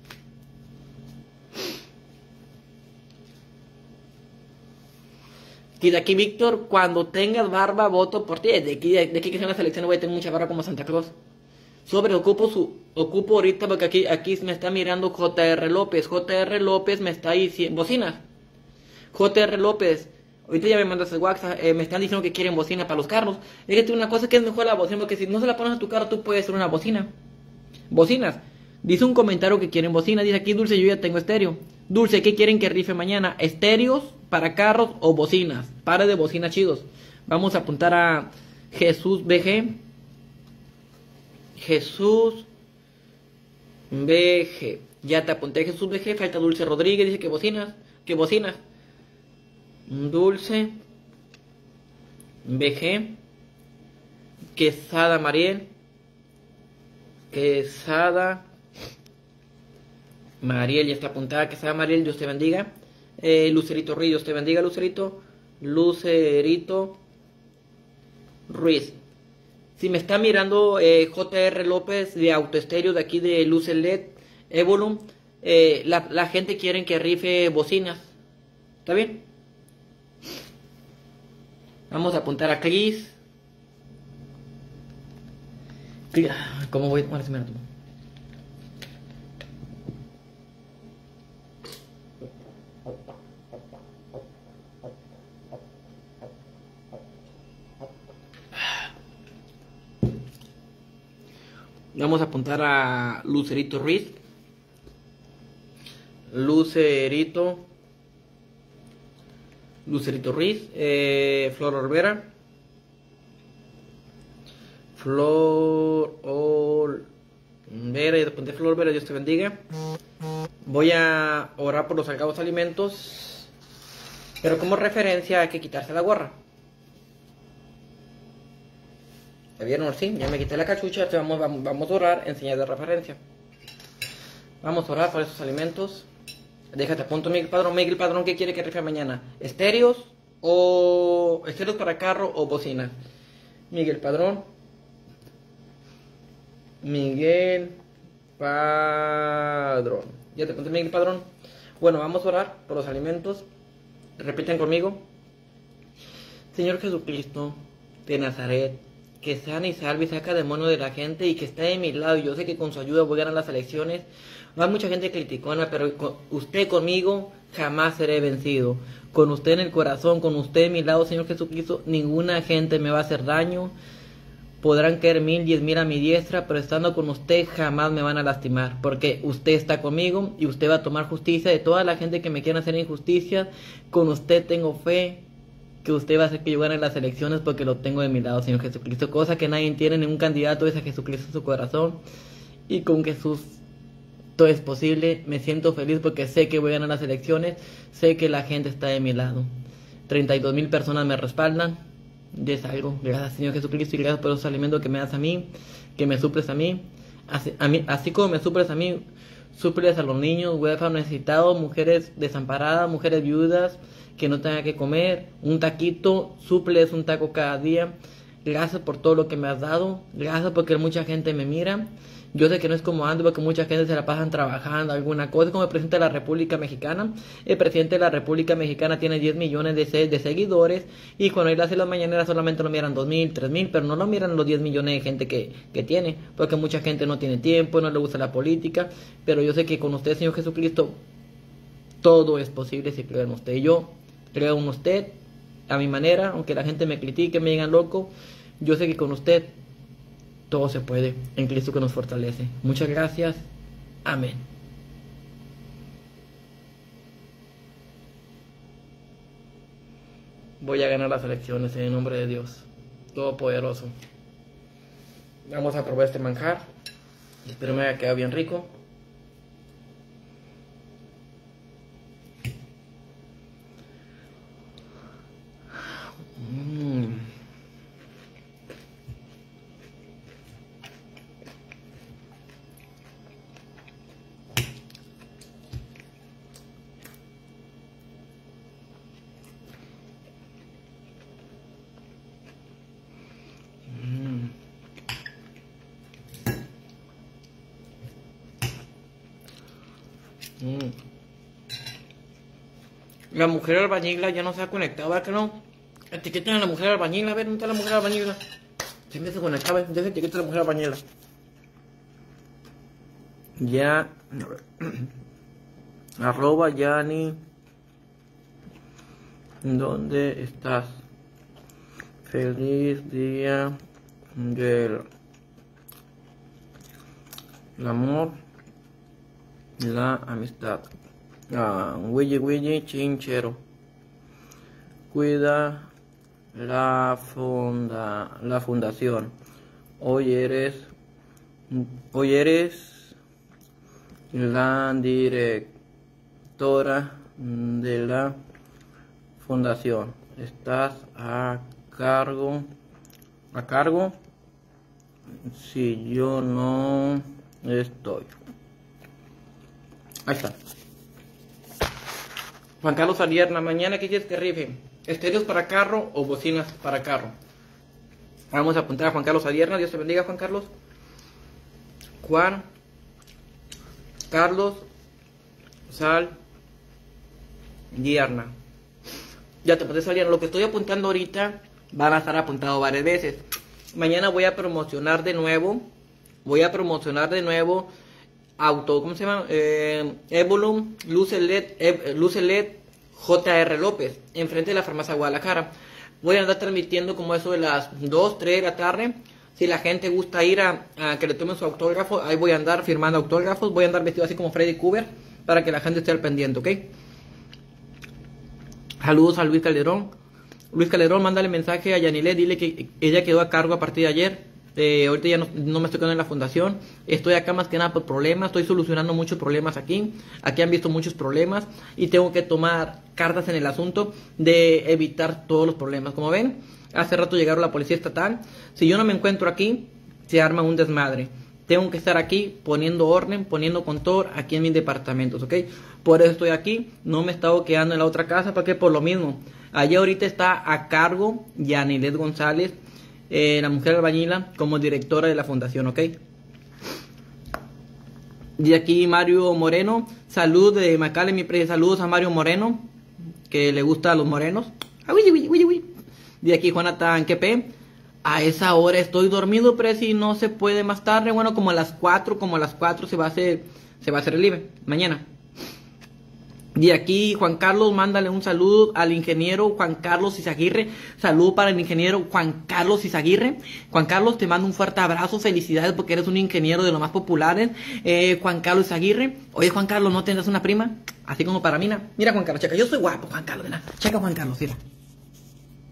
Speaker 1: Y de aquí, Víctor, cuando tengas barba, voto por ti. De aquí, de aquí que sean las elecciones voy a tener mucha barba como Santa Claus. Sobre, ocupo su, ocupo ahorita porque aquí, aquí me está mirando J R López. J R López me está diciendo, bocinas. J R López, ahorita ya me mandas el WhatsApp, eh, me están diciendo que quieren bocina para los carros. Fíjate una cosa que es mejor la bocina, porque si no se la pones a tu carro, tú puedes hacer una bocina. Bocinas. Dice un comentario que quieren bocina. Dice aquí, Dulce, yo ya tengo estéreo. Dulce, ¿qué quieren que rife mañana? ¿Estéreos para carros o bocinas? Pares de bocinas chidos. Vamos a apuntar a Jesús B G. Jesús B G. Ya te apunté a Jesús B G. Falta Dulce Rodríguez. Dice que bocinas. Que bocinas. Dulce B G. Quesada Mariel. Quesada Mariel, ya está apuntada. Quesada Mariel, Dios te bendiga. Eh, Lucerito Ruiz, Dios te bendiga, Lucerito. Lucerito Ruiz. Si me está mirando eh, J R López de Autoestéreo de aquí de Luce L E D, Evolum, eh, la, la gente quiere que rife bocinas. ¿Está bien? Vamos a apuntar a Cris. ¿Cómo voy? Bueno, si me lo tomo. Vamos a apuntar a Lucerito Ruiz. Lucerito. Lucerito Ruiz. Eh, Flor Olvera. Flor Olvera. Ya te apunté Flor Olvera. Dios te bendiga. Voy a orar por los sagrados alimentos. Pero como referencia hay que quitarse la gorra. ¿Ya vieron? Sí, ya me quité la cachucha. Vamos, vamos, vamos a orar en señal de referencia. Vamos a orar por esos alimentos. Déjate apunto, Miguel Padrón. Miguel Padrón, ¿qué quiere que rife mañana? ¿Estéreos o estéreos para carro o bocina? Miguel Padrón. Miguel Padrón. Ya te apunté, Miguel Padrón. Bueno, vamos a orar por los alimentos. Repiten conmigo. Señor Jesucristo de Nazaret, que sana y salve y saca demonios de la gente y que está de mi lado. Y yo sé que con su ayuda voy a ganar las elecciones. Hay mucha gente criticona, pero con usted conmigo jamás seré vencido. Con usted en el corazón, con usted en mi lado, Señor Jesucristo, ninguna gente me va a hacer daño. Podrán caer mil, diez mil a mi diestra, pero estando con usted jamás me van a lastimar. Porque usted está conmigo y usted va a tomar justicia de toda la gente que me quiera hacer injusticia. Con usted tengo fe que usted va a hacer que yo gane las elecciones porque lo tengo de mi lado, Señor Jesucristo. Cosa que nadie tiene, ningún candidato es a Jesucristo en su corazón. Y con Jesús todo es posible. Me siento feliz porque sé que voy a ganar las elecciones. Sé que la gente está de mi lado. treinta y dos mil personas me respaldan. Y es algo. Gracias, Señor Jesucristo, y gracias por esos alimentos que me das a mí, que me suples a mí. Así, a mí, así como me suples a mí, suples a los niños, huérfanos necesitados, mujeres desamparadas, mujeres viudas que no tengan que comer, un taquito, suples un taco cada día. Gracias por todo lo que me has dado, gracias porque mucha gente me mira. Yo sé que no es como antes porque mucha gente se la pasan trabajando alguna cosa, como el presidente de la República Mexicana. El presidente de la República Mexicana tiene diez millones de, se de seguidores, y cuando él hace las mañaneras solamente lo miran dos mil, tres mil, pero no lo miran los diez millones de gente que, que tiene, porque mucha gente no tiene tiempo, no le gusta la política. Pero yo sé que con usted, Señor Jesucristo, todo es posible si creo en usted. Y yo creo en usted a mi manera, aunque la gente me critique, me digan loco. Yo sé que con usted todo se puede, en Cristo que nos fortalece. Muchas gracias. Amén. Voy a ganar las elecciones en el nombre de Dios Todopoderoso. Vamos a probar este manjar. Espero me haya quedado bien rico. Mmm. Mm. La mujer albañila ya no se ha conectado, ¿verdad que no? Etiqueten a la mujer albañila, a ver, ¿dónde está la mujer albañila? Siempre se conectaba, ya se etiqueta a la mujer albañila. Ya, a ver. Arroba Yani. ¿Dónde estás? Feliz día del el amor y la amistad. Ah, Willy Willy Chinchero. Cuida la funda, la fundación. Hoy eres, hoy eres la directora de la fundación. Estás a cargo, a cargo. Si yo no estoy. Ahí está. Juan Carlos Alierna, mañana ¿qué quieres que rife? ¿Estéreos para carro o bocinas para carro? Vamos a apuntar a Juan Carlos Alierna. Dios te bendiga, Juan Carlos. Juan Carlos Sal Dierna. Ya te puedes salir. Lo que estoy apuntando ahorita van a estar apuntados varias veces. Mañana voy a promocionar de nuevo. Voy a promocionar de nuevo auto, ¿cómo se llama? Eh, Evolum Luce L E D, eh, Luce L E D J R López, enfrente de la farmacia Guadalajara. Voy a andar transmitiendo como eso de las dos, tres de la tarde. Si la gente gusta ir a, a que le tomen su autógrafo, ahí voy a andar firmando autógrafos. Voy a andar vestido así como Freddy Krueger para que la gente esté al pendiente, ¿ok? Saludos a Luis Calderón. Luis Calderón, mándale mensaje a Yanilet, dile que ella quedó a cargo a partir de ayer. Eh, ahorita ya no, no me estoy quedando en la fundación. Estoy acá más que nada por problemas. Estoy solucionando muchos problemas aquí. Aquí han visto muchos problemas y tengo que tomar cartas en el asunto de evitar todos los problemas. Como ven, hace rato llegaron la policía estatal. Si yo no me encuentro aquí, se arma un desmadre. Tengo que estar aquí poniendo orden, poniendo control aquí en mis departamentos, ¿ok? Por eso estoy aquí. No me he estado quedando en la otra casa, porque por lo mismo. Allá ahorita está a cargo Yanilet González, Eh, la mujer albañila, como directora de la fundación, ¿ok? Y aquí Mario Moreno, salud de Macale, mi pre, saludos a Mario Moreno, que le gusta a los morenos. De aquí Jonathan Quepe, a esa hora estoy dormido, pero si no se puede más tarde, bueno, como a las cuatro, como a las cuatro se va a hacer, se va a hacer el live, mañana. Y aquí Juan Carlos, mándale un saludo al ingeniero Juan Carlos Izaguirre. Saludo para el ingeniero Juan Carlos Izaguirre. Juan Carlos, te mando un fuerte abrazo. Felicidades porque eres un ingeniero de los más populares. Eh, Juan Carlos Izaguirre. Oye, Juan Carlos, ¿no tendrás una prima? Así como para mí. Mira, Juan Carlos, checa. Yo soy guapo, Juan Carlos. Mira. Checa, Juan Carlos, mira.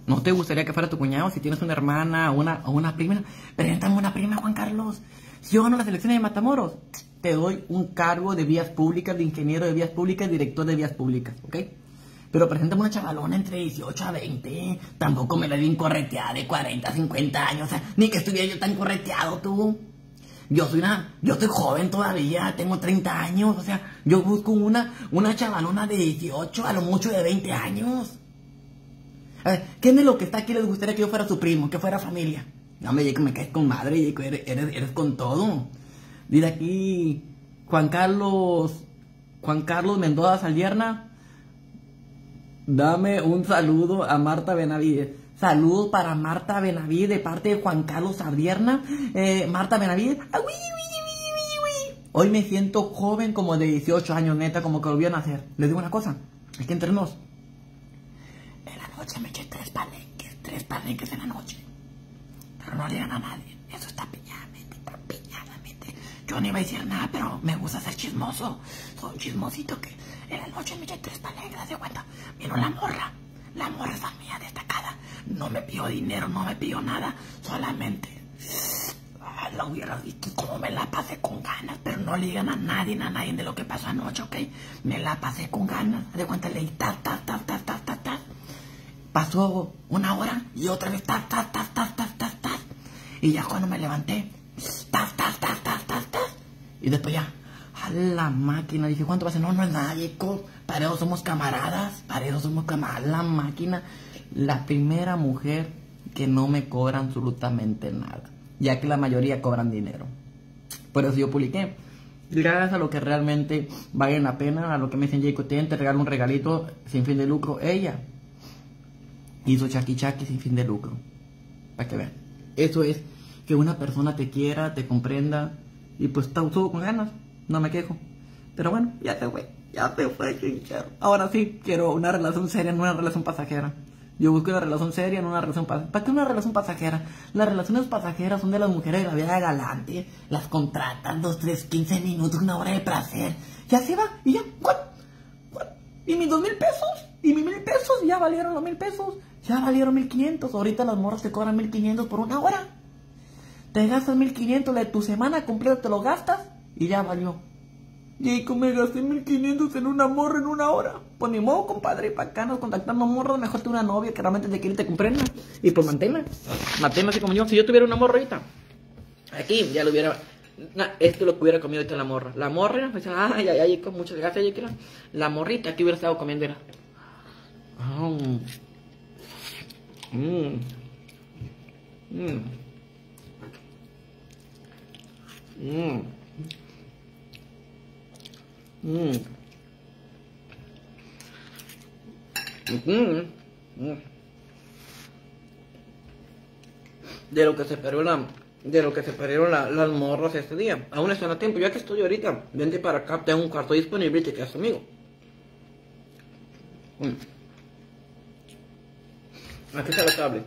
Speaker 1: ¿No te gustaría que fuera tu cuñado si tienes una hermana o una, o una prima? Preséntame una prima, Juan Carlos. Si yo gano las elecciones de Matamoros, te doy un cargo de vías públicas, de ingeniero de vías públicas, director de vías públicas, ¿ok? Pero preséntame una chavalona entre dieciocho a veinte. Tampoco me la di correteada de cuarenta, cincuenta años. O sea, ni que estuviera yo tan correteado, tú. Yo soy una, yo estoy joven todavía, tengo treinta años. O sea, yo busco una, una chavalona de dieciocho, a lo mucho de veinte años. A ver, ¿quién de lo que está aquí les gustaría que yo fuera su primo, que fuera familia? No, me, me caes con madre, Jacob, eres, eres, eres con todo. Dice aquí Juan Carlos, Juan Carlos Mendoza Salierna. Dame un saludo a Marta Benavides. Saludo para Marta Benavides de parte de Juan Carlos Sardierna. Eh, Marta Benavides. Ah, uy, uy, uy, uy, uy. Hoy me siento joven como de dieciocho años, neta, como que volví a nacer. Les digo una cosa, es que entre nos, en la noche me eché tres palenques, tres palenques en la noche. Pero no le digan a nadie. Eso está piñadamente, está piñadamente. Yo no iba a decir nada, pero me gusta ser chismoso. Soy un chismosito que en la noche me eché tres palenques, de cuenta. Vino la morra. La morra esa mía destacada. No me pidió dinero, no me pidió nada. Solamente ah, la hubiera visto como me la pasé con ganas. Pero no le digan a nadie, a nadie de lo que pasó anoche, ¿ok? Me la pasé con ganas. De cuenta le di ta, ta, ta, ta, ta, ta, ta. Pasó una hora y otra vez ta, ta, ta, ta, ta, ta, ta. Y ya cuando me levanté, ta, ta, ta, ta, ta, ta. Y después ya, a la máquina. Dije, ¿cuánto va a ser? No, no es nada, Jacob. Para eso somos camaradas. Para eso somos camaradas. La máquina. La primera mujer que no me cobra absolutamente nada. Ya que la mayoría cobran dinero. Por eso yo publiqué. Gracias a lo que realmente vale la pena. A lo que me dicen, Jacob, te regalo un regalito sin fin de lucro. Ella hizo chaki chaki sin fin de lucro. Para que vean. Eso es que una persona te quiera, te comprenda. Y pues está todo con ganas. No me quejo. Pero bueno, ya se fue. Ya se fue, chinchero. Ahora sí, quiero una relación seria, no una relación pasajera. Yo busco una relación seria, no una relación pasajera. ¿Para qué una relación pasajera? Las relaciones pasajeras son de las mujeres de la vida galante. Las contratan dos, tres, quince minutos, una hora de placer. Ya se va y ya. ¿Cuál? ¿Cuál? ¿Y mis dos mil pesos? ¿Y mis mil pesos? Ya valieron los mil pesos. Ya valieron mil quinientos. Ahorita las morras te cobran mil quinientos por una hora. Te gastas mil quinientos, de tu semana completa te lo gastas y ya valió. Jacob, me gasté mil quinientos en una morra en una hora. Pues ni modo, compadre, para acá nos contactando morras, mejor te una novia que realmente te quiere y te comprenda. Y pues manténla, manténla así como yo. Si yo tuviera una morra ahorita, aquí ya lo hubiera, nah, esto lo que hubiera comido ahorita la morra. La morra, me dice, ay, ay, ay, Jacob, muchas gracias, Jacob. La morrita aquí hubiera estado comiendo era. Oh. Mmm. Mmm. Mmm. Mmm. Mmm. Mm. De lo que se perdió la, de lo que se perdieron la, las morras este día. Aún están a tiempo. Ya que estoy ahorita, vente para acá, tengo un cuarto disponible y te quedas conmigo. Mm. Aquí está la tablet.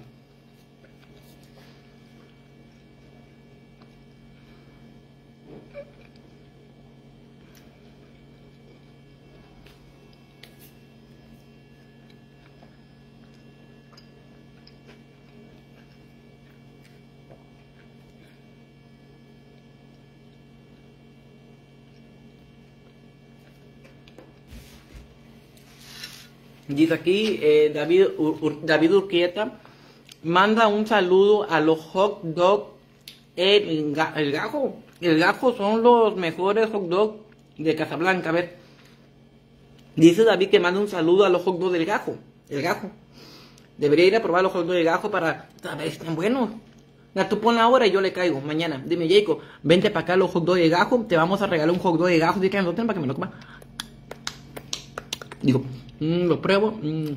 Speaker 1: Dice aquí eh, David, Ur, Ur, David Urquieta manda un saludo a los hot dog el, el Gajo. El Gajo son los mejores hot dog de Casablanca. A ver, dice David que manda un saludo a los hot dog del Gajo. El Gajo debería ir a probar los hot dog del Gajo para saber si están buenos. Ya, tú pon la hora y yo le caigo mañana. Dime, Jacob, vente para acá los hot dog de Gajo. Te vamos a regalar un hot dog de Gajo. Dice que no para que me lo coma. Digo, mmm, lo pruebo. Mmm.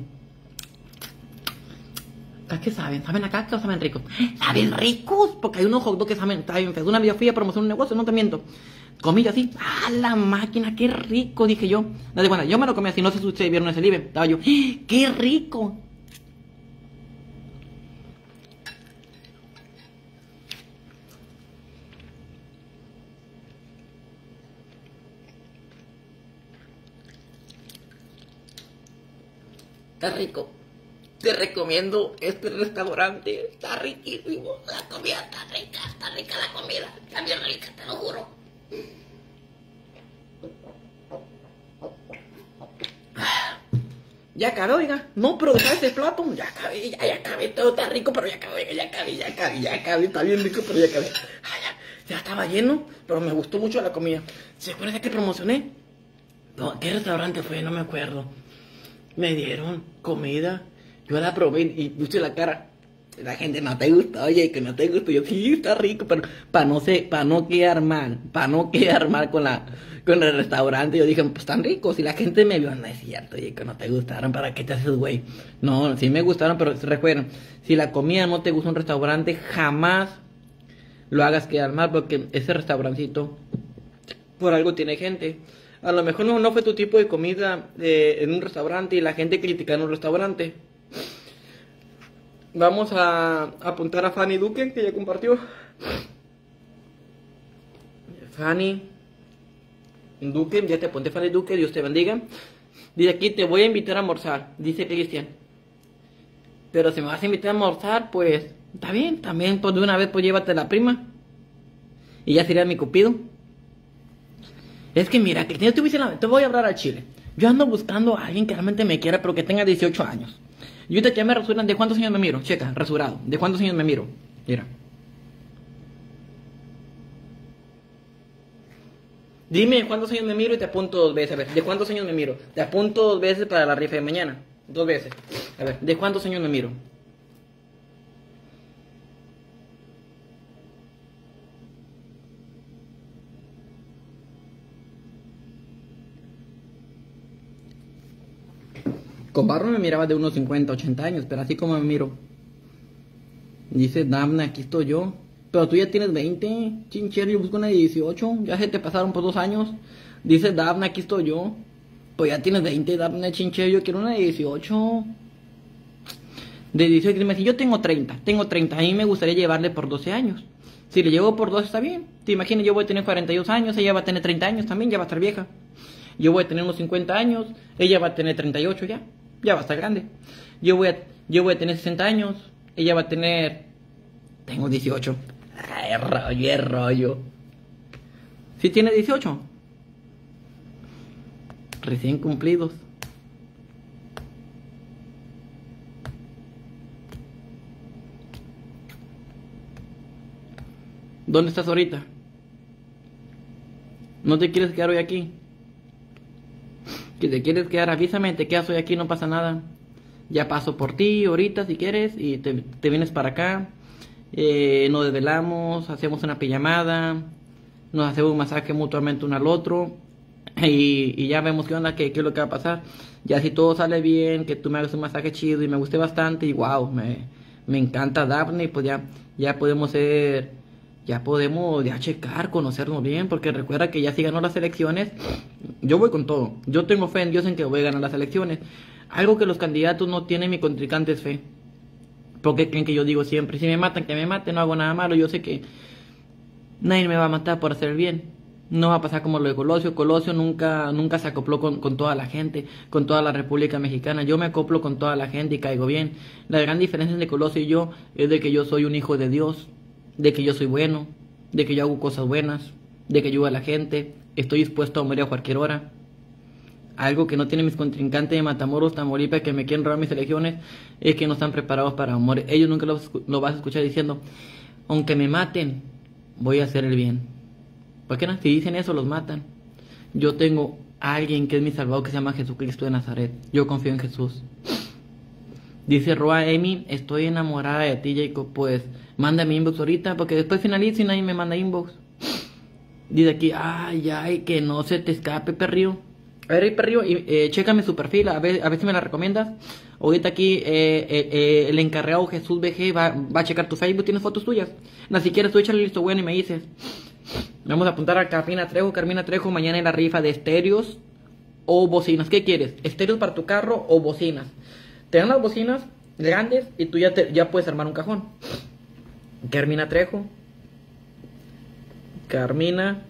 Speaker 1: ¿A qué saben? ¿Saben acá que saben ricos? ¿Saben ricos? Porque hay unos hot dogs que saben, saben feos. Una vez yo fui a promocionar un negocio, no te miento. Comí yo así, ¡ah, la máquina! ¡Qué rico! Dije yo. No, bueno, yo me lo comí así, no sé si ustedes vieron ese live. Estaba yo, ¡qué rico! ¡Qué rico! te recomiendo este restaurante. Está riquísimo. La comida está rica, está rica la comida. Está bien rica, te lo juro. Ya acabé, oiga. No, pero deja ese plato. Ya acabé, ya, ya acabé. Todo está rico, pero ya acabé, ya acabé, ya acabé, ya acabé. Está bien rico, pero ya acabé. Ay, ya, ya estaba lleno, pero me gustó mucho la comida. ¿Se acuerda que promocioné? No, ¿qué restaurante fue? No me acuerdo. Me dieron comida. Yo la probé y puse la cara. La gente, no te gusta, oye, que no te gusta. Yo, sí, está rico, pero para no sé, para no quedar mal, para no quedar mal con la, con el restaurante, yo dije, pues están ricos. Y la gente me vio, no es cierto, oye, que no te gustaron, ¿para qué te haces, güey? No, sí me gustaron, pero recuerden, si la comida no te gusta un restaurante, jamás lo hagas quedar mal, porque ese restaurancito, por algo tiene gente. A lo mejor no, no fue tu tipo de comida eh, en un restaurante y la gente critica en un restaurante. Vamos a apuntar a Fanny Duque, que ya compartió. Fanny Duque, ya te apunté, Fanny Duque, Dios te bendiga. Dice aquí, te voy a invitar a almorzar, dice Cristian. Pero si me vas a invitar a almorzar, pues, está bien, también, pues de una vez, pues llévate la prima. Y ya sería mi cupido. Es que mira, que yo te voy, a, te voy a hablar al chile. Yo ando buscando a alguien que realmente me quiera, pero que tenga dieciocho años. Y ahorita ya me rasuran, ¿de cuántos años me miro? Checa, rasurado. ¿De cuántos años me miro? Mira. Dime cuántos años me miro y te apunto dos veces. A ver, ¿de cuántos años me miro? Te apunto dos veces para la rifa de mañana. Dos veces. A ver, ¿de cuántos años me miro? Con barro me miraba de unos cincuenta, ochenta años, pero así como me miro. Dice Damna, aquí estoy yo. Pero tú ya tienes veinte, chinchero, yo busco una de dieciocho. Ya se te pasaron por dos años. Dice Damna, aquí estoy yo. Pues ya tienes veinte, Damna, chinchero, yo quiero una de dieciocho. De dieciocho, me dice, yo tengo treinta, tengo treinta. A mí me gustaría llevarle por doce años. Si le llevo por dos está bien. Te imaginas, yo voy a tener cuarenta y dos años, ella va a tener treinta años también, ya va a estar vieja. Yo voy a tener unos cincuenta años, ella va a tener treinta y ocho ya. Ya va a estar grande. Yo voy a, yo voy a tener sesenta años. Ella va a tener... Tengo dieciocho. Ay, rollo, es rollo. ¿Sí tiene dieciocho? Recién cumplidos. ¿Dónde estás ahorita? ¿No te quieres quedar hoy aquí? Que te quieres quedar, avísame, te quedas hoy aquí, no pasa nada. Ya paso por ti ahorita si quieres y te, te vienes para acá. Eh, nos desvelamos, hacemos una pijamada, nos hacemos un masaje mutuamente uno al otro y, y ya vemos qué onda, qué, qué es lo que va a pasar. Ya si todo sale bien, que tú me hagas un masaje chido y me guste bastante y wow, me, me encanta Daphne, pues ya, ya podemos ser... Ya podemos ya checar, conocernos bien, porque recuerda que ya si ganó las elecciones, yo voy con todo. Yo tengo fe en Dios en que voy a ganar las elecciones. Algo que los candidatos no tienen, mi contrincante es fe. Porque creen que yo digo siempre, si me matan, que me maten, no hago nada malo. Yo sé que nadie me va a matar por hacer el bien. No va a pasar como lo de Colosio. Colosio nunca, nunca se acopló con, con toda la gente, con toda la República Mexicana. Yo me acoplo con toda la gente y caigo bien. La gran diferencia entre Colosio y yo es de que yo soy un hijo de Dios, de que yo soy bueno, de que yo hago cosas buenas, de que ayudo a la gente, estoy dispuesto a morir a cualquier hora. Algo que no tienen mis contrincantes de Matamoros, Tamaulipas, que me quieren robar mis elecciones, es que no están preparados para morir. Ellos nunca lo, lo vas a escuchar diciendo, aunque me maten, voy a hacer el bien. ¿Por qué no? Si dicen eso, los matan. Yo tengo a alguien que es mi salvador, que se llama Jesucristo de Nazaret. Yo confío en Jesús. Dice Roa Emi, estoy enamorada de ti, Jacob. Pues mándame inbox ahorita, porque después finalizo y nadie me manda inbox. Dice aquí, ay, ay, que no se te escape, perrío. A ver, perrío, y, eh, chécame su perfil, a ver, a ver si me la recomiendas. Ahorita aquí eh, eh, eh, el encargado Jesús B G va, va a checar tu Facebook, tienes fotos tuyas. No, si quieres tú échale listo bueno y me dices. Vamos a apuntar a Carmina Trejo, Carmina Trejo, mañana en la rifa de estéreos o bocinas. ¿Qué quieres? ¿Estéreos para tu carro o bocinas? Te dan las bocinas grandes y tú ya, te, ya puedes armar un cajón. Carmina Trejo. Carmina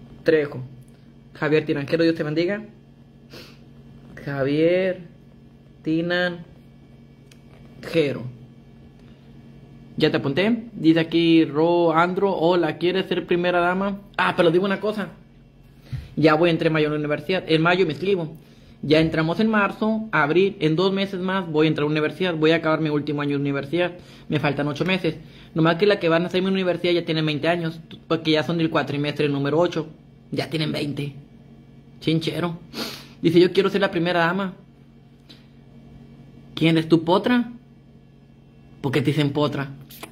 Speaker 1: Trejo. Javier Tiranjero, Dios te bendiga. Javier Tina Jero. Ya te apunté. Dice aquí Ro Andro. Hola, ¿quieres ser primera dama? Ah, pero digo una cosa. Ya voy a entrar en mayo a la universidad. En mayo me inscribo. Ya entramos en marzo, abril. En dos meses más voy a entrar a la universidad. Voy a acabar mi último año de universidad. Me faltan ocho meses. Nomás que la que van a hacer mi universidad ya tienen veinte años. Porque ya son del cuatrimestre número ocho. Ya tienen veinte. Chinchero. Dice, yo quiero ser la primera dama. ¿Quién eres tú, potra? ¿Por qué te dicen potra?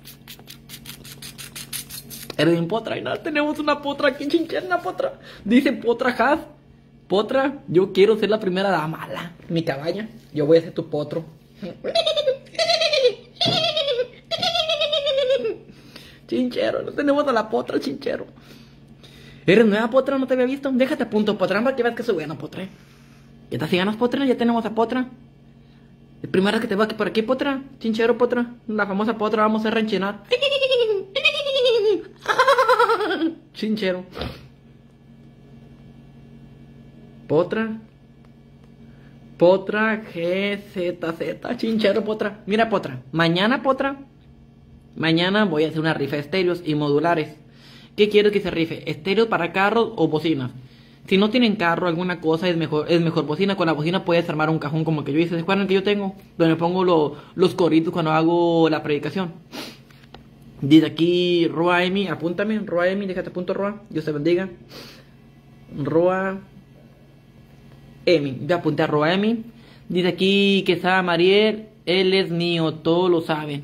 Speaker 1: Eres un potra y nada, tenemos una potra aquí, chinchera, una potra. Dice potra has. Potra, yo quiero ser la primera dama. Ala, mi cabaña, yo voy a ser tu potro. Chinchero, no tenemos a la potra, chinchero. ¿Eres nueva, potra? ¿No te había visto? Déjate a punto, potra, para que veas que soy buena, potra. ¿Qué tal si ganas, potra? Ya tenemos a potra. El primero que te va por aquí, potra. Chinchero, potra. La famosa potra, vamos a renchinar. Chinchero. Potra. Potra G Z Z. Chinchero, potra. Mira, potra. Mañana, potra. Mañana voy a hacer una rifa de estéreos y modulares. ¿Qué quieres que se rife? ¿Estéreos para carros o bocinas? Si no tienen carro, alguna cosa, es mejor es mejor bocina. Con la bocina puedes armar un cajón como el que yo hice. ¿Se acuerdan que yo tengo? Donde pongo lo, los coritos cuando hago la predicación. Dice aquí Roa Emi, apúntame. Roa Emi, déjate apunto, Roa. Dios te bendiga. Roa Emi, ya apunté a Roa Emi. Dice aquí que sabe Mariel, él es mío, todo lo sabe.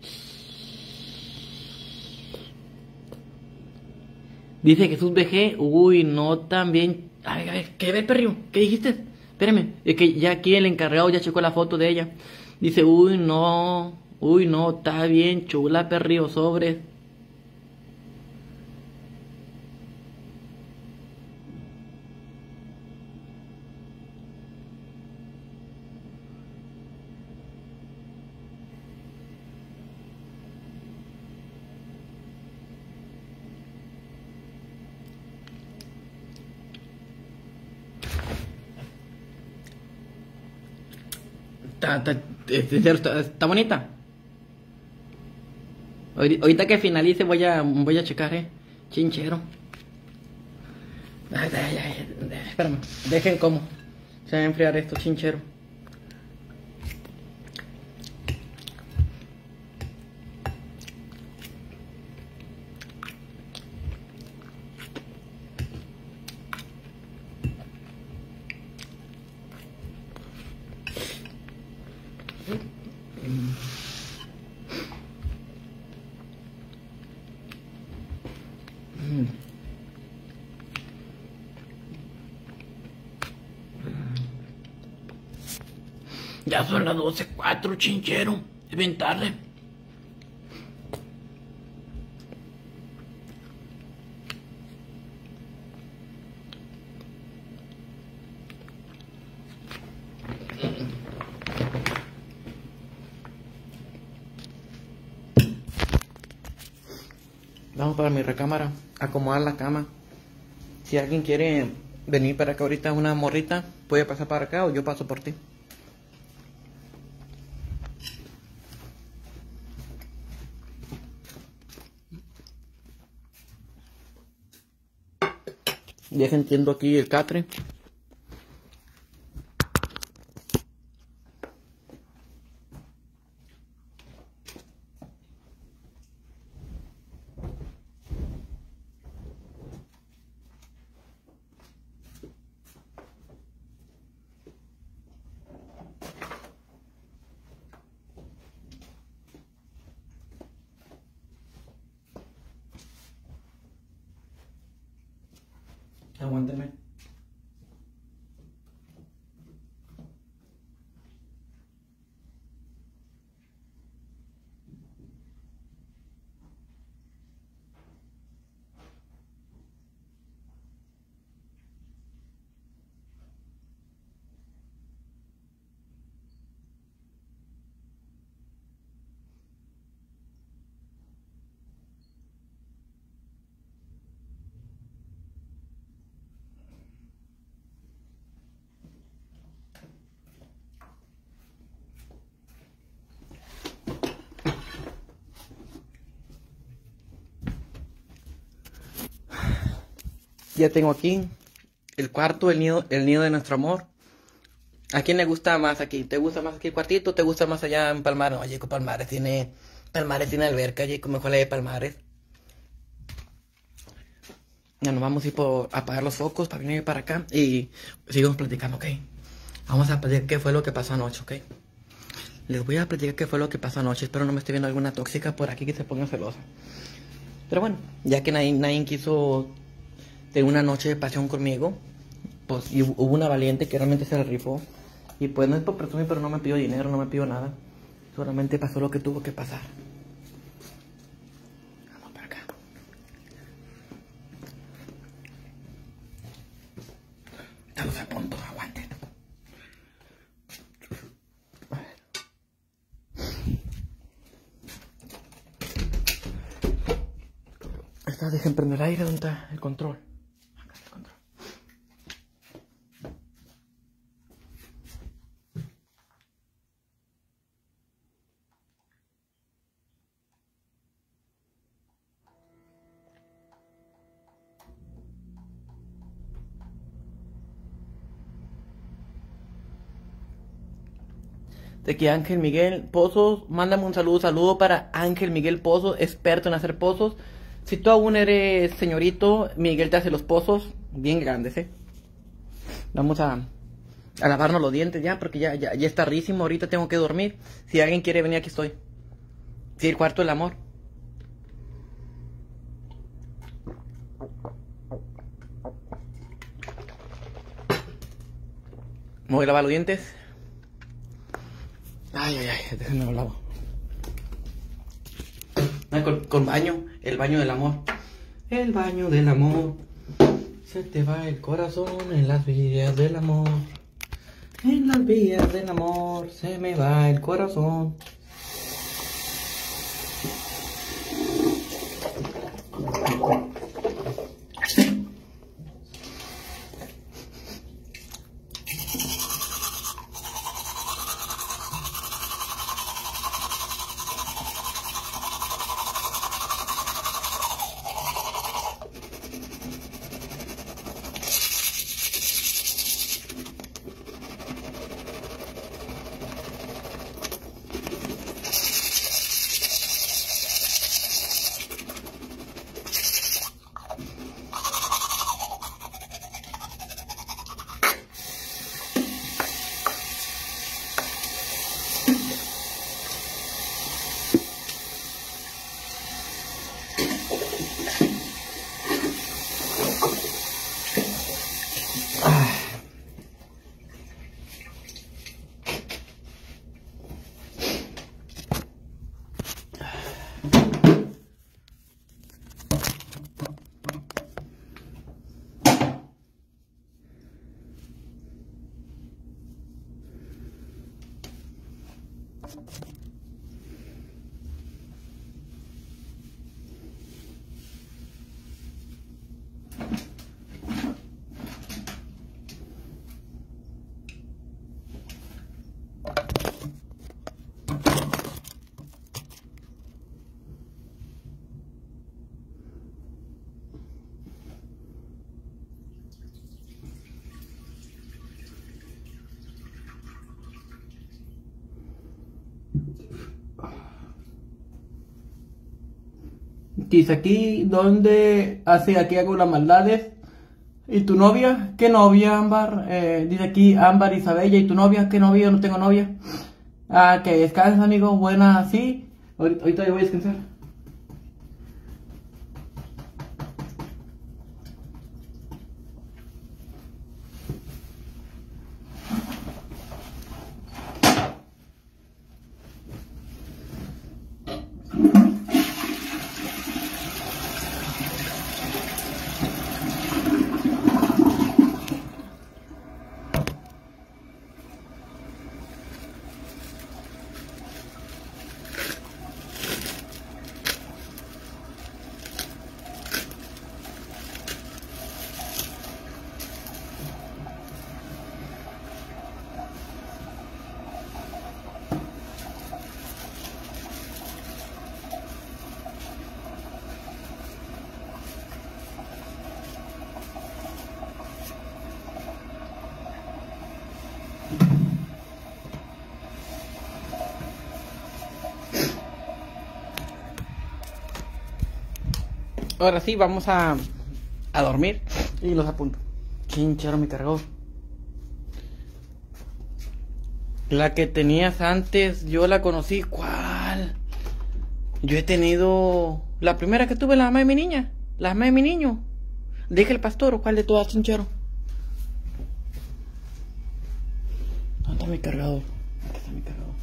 Speaker 1: Dice Jesús B G, uy, no también. A ver, a ver, ¿qué ves, perrio? ¿Qué dijiste? Espérame, es que ya aquí el encargado ya checó la foto de ella. Dice, uy, no, uy, no, está bien chula, perrio, sobre. Está, está, está, está, está bonita. Ahorita que finalice voy a voy a checar, eh. Chinchero. Ay, ay, ay, espérame, dejen como. Se va a enfriar esto, chinchero. Ya son las doce cuatro, chinchero. Es bien tarde. Vamos para mi recámara, acomodar la cama. Si alguien quiere venir para acá ahorita, una morrita, puede pasar para acá o yo paso por ti. Dejen tiendo aquí el catre. Aguántame. Ya tengo aquí el cuarto, el nido, el nido de nuestro amor. ¿A quién le gusta más aquí? ¿Te gusta más aquí el cuartito o te gusta más allá en Palmares? Oye, con Palmares tiene, Palmares tiene alberca, oye, mejor la de Palmares. Ya nos vamos a ir por apagar los focos para venir para acá y seguimos platicando, ¿ok? Vamos a platicar qué fue lo que pasó anoche, ¿ok? Les voy a platicar qué fue lo que pasó anoche. Espero no me esté viendo alguna tóxica por aquí que se ponga celosa. Pero bueno, ya que nadie, nadie quiso tener una noche de pasión conmigo, pues y hubo una valiente que realmente se la rifó. Y pues no es por presumir, pero no me pidió dinero, no me pidió nada. Solamente pasó lo que tuvo que pasar. Vamos para acá. Estamos a punto, aguanten. Está, dejen prender el aire. ¿Dónde está el control? Acá está el control. De aquí Ángel Miguel Pozos, mándame un saludo, saludo para Ángel Miguel Pozos, experto en hacer pozos. Si tú aún eres señorito, Miguel te hace los pozos bien grandes, ¿eh? Vamos a, a lavarnos los dientes ya, porque ya, ya, ya es tardísimo, ahorita tengo que dormir. Si alguien quiere venir, aquí estoy. Sí, el cuarto del amor. Me voy a lavar los dientes. Ay, ay, ay, déjenme lo lavo. Ah, con, con baño, el baño del amor. El baño del amor. Se te va el corazón en las vías del amor. En las vías del amor se me va el corazón. Dice aquí, ¿dónde hace aquí hago las maldades? ¿Y tu novia? ¿Qué novia, Ámbar? Eh, dice aquí, Ámbar Isabella, ¿y tu novia? ¿Qué novia? Yo no tengo novia. Ah, que descansa, amigo, buena, sí. Ahorita, ahorita yo voy a descansar. ahora sí, vamos a, a dormir. Y los apunto. Chinchero mi cargador. La que tenías antes, yo la conocí. ¿Cuál? Yo he tenido... La primera que tuve, la mamá de mi niña. La mamá de mi niño. Dije el pastor, ¿o cuál de todas, chinchero? ¿Dónde está mi cargador? Aquí está mi cargador.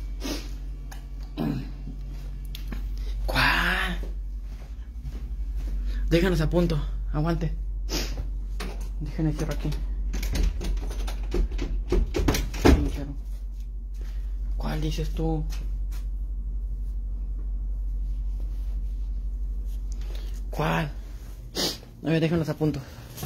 Speaker 1: ¿Cuál? Déjanos a punto. Aguante. Déjenme cierro aquí. Chinchero. ¿Cuál dices tú? ¿Cuál? A ver, déjanos a punto.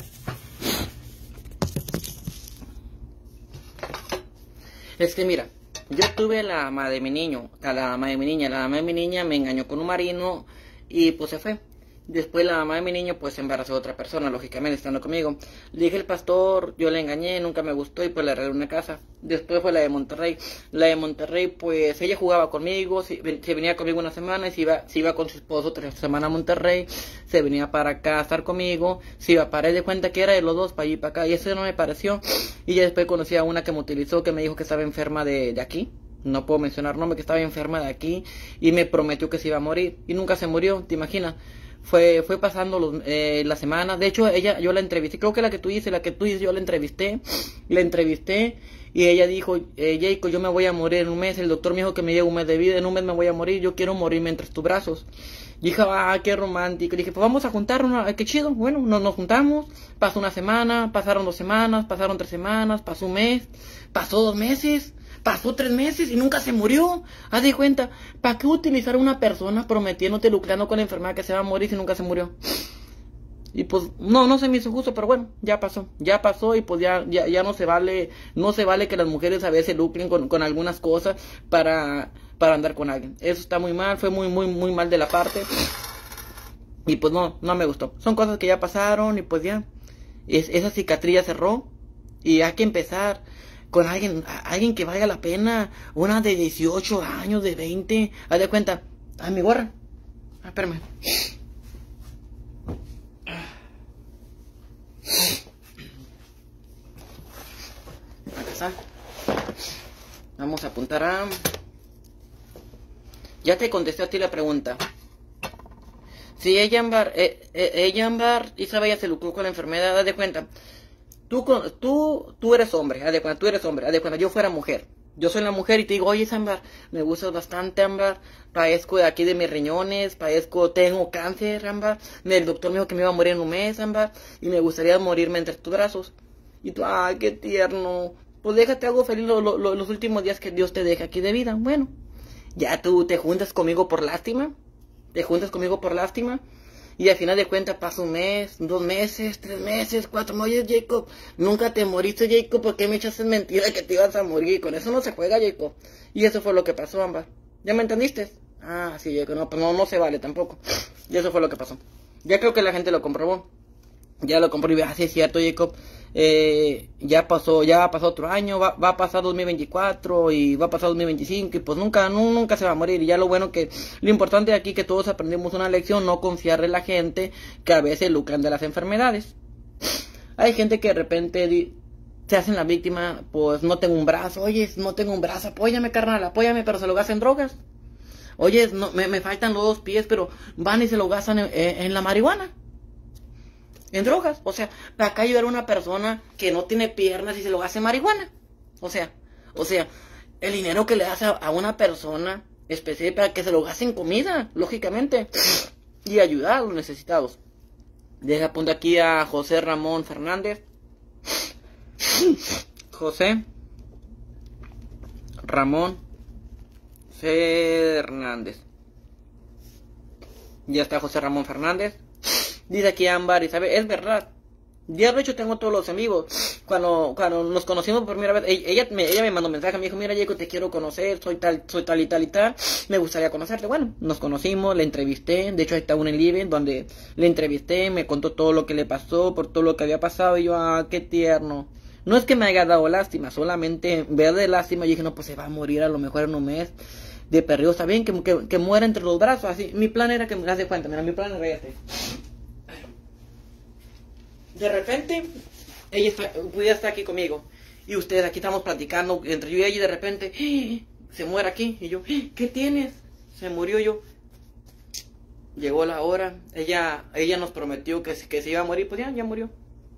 Speaker 1: Es que mira, yo tuve la mamá de mi niño, a la mamá de mi niña, la mamá de mi niña me engañó con un marino y pues se fue. Después la mamá de mi niño pues se embarazó de otra persona, lógicamente estando conmigo. Le dije al pastor, yo le engañé, nunca me gustó y pues le arreglé una casa. Después fue la de Monterrey. La de Monterrey pues ella jugaba conmigo, se, se venía conmigo una semana y se iba, se iba con su esposo otra semana a Monterrey. Se venía para acá a estar conmigo, se iba para él de cuenta que era de los dos para allí y para acá. Y eso no me pareció. Y ya después conocí a una que me utilizó, que me dijo que estaba enferma de, de aquí. No puedo mencionar nombre, que estaba enferma de aquí. Y me prometió que se iba a morir. Y nunca se murió, ¿te imaginas? Fue, fue pasando los, eh, las semanas. De hecho, ella, yo la entrevisté. Creo que la que tú dices, la que tú dices, yo la entrevisté. La entrevisté. Y ella dijo, eh, Jacob, yo me voy a morir en un mes. El doctor me dijo que me lleva un mes de vida. En un mes me voy a morir. Yo quiero morirme entre tus brazos. Y dije, ah, qué romántico. Y dije, pues vamos a juntarnos. Qué chido. Bueno, nos, nos juntamos. Pasó una semana. Pasaron dos semanas. Pasaron tres semanas. Pasó un mes. Pasó dos meses. Pasó tres meses y nunca se murió. Haz de cuenta, ¿para qué utilizar a una persona prometiéndote, lucrando con la enfermedad que se va a morir si nunca se murió? Y pues, no, no se me hizo justo, pero bueno, ya pasó. Ya pasó y pues ya, ya, ya no se vale, no se vale que las mujeres a veces lucren con, con algunas cosas para, para andar con alguien. Eso está muy mal, fue muy, muy, muy mal de la parte. Y pues no, no me gustó. Son cosas que ya pasaron y pues ya. Es, esa cicatriz ya cerró y hay que empezar con alguien, alguien que valga la pena, una de dieciocho años, de veinte, haz de cuenta, a mi gorra, ah, espérame, acá está, vamos a apuntar a, ya te contesté a ti la pregunta, si ella Ámbar, eh, eh, ella Ámbar, Isabel ya se lucró con la enfermedad, haz de cuenta. Tú, tú, tú eres hombre, haz de cuenta, tú eres hombre, haz de cuenta, yo fuera mujer. Yo soy la mujer y te digo, oye, Ámbar, me gustas bastante, Ámbar, padezco de aquí de mis riñones, padezco, tengo cáncer, Ámbar, el doctor me dijo que me iba a morir en un mes, Ámbar, y me gustaría morirme entre tus brazos. Y tú, ay, qué tierno, pues déjate, hago feliz lo, lo, lo, los últimos días que Dios te deja aquí de vida. Bueno, ya tú te juntas conmigo por lástima, te juntas conmigo por lástima. Y al final de cuentas pasa un mes, dos meses, tres meses, cuatro. Oye, Jacob, nunca te moriste, Jacob, ¿por qué me echaste mentira que te ibas a morir? Con eso no se juega, Jacob. Y eso fue lo que pasó, Ámbar. ¿Ya me entendiste? Ah, sí, Jacob, no, pues no, no se vale tampoco. Y eso fue lo que pasó. Ya creo que la gente lo comprobó. Ya lo comprobó y así es cierto, Jacob. Eh, ya pasó, ya ha pasado otro año, va, va a pasar dos mil veinticuatro y va a pasar dos mil veinticinco y pues nunca, no, nunca se va a morir. Y ya lo bueno que, lo importante aquí que todos aprendimos una lección, no confiar en la gente que a veces lucran de las enfermedades. Hay gente que de repente di, se hacen la víctima, pues no tengo un brazo, oye, no tengo un brazo, apóyame carnal, apóyame, pero se lo gastan en drogas. Oye, no, me, me faltan los dos pies, pero van y se lo gastan en, en, en la marihuana. En drogas, o sea, para acá ayudar a una persona que no tiene piernas y se lo hace marihuana. O sea, o sea, el dinero que le das a, a una persona especial para que se lo gaste en comida, lógicamente, y ayudar a los necesitados. Deja apunta aquí a José Ramón Fernández. José Ramón Fernández. Ya está José Ramón Fernández. Dice aquí Ámbar y sabe, es verdad. Ya de hecho tengo todos los amigos. Cuando cuando nos conocimos por primera vez, ella me, ella me mandó un mensaje, me dijo, mira Jacob, te quiero conocer, soy tal, soy tal y tal y tal, me gustaría conocerte. Bueno, nos conocimos, le entrevisté, de hecho ahí está un en live donde le entrevisté, me contó todo lo que le pasó, por todo lo que había pasado, y yo, ah, qué tierno. No es que me haya dado lástima, solamente ver de lástima, y dije, no, pues se va a morir a lo mejor en un mes. De perdido, está bien, que, que, que muera entre los brazos, así. Mi plan era que me das de cuenta, mira, mi plan era este. de repente, ella está, ella está aquí conmigo. Y ustedes aquí estamos platicando entre yo y ella y de repente, ¡eh! Se muere aquí. Y yo, ¡eh! ¿Qué tienes? Se murió yo. Llegó la hora. Ella ella nos prometió que, que se iba a morir. Pues ya, ya murió.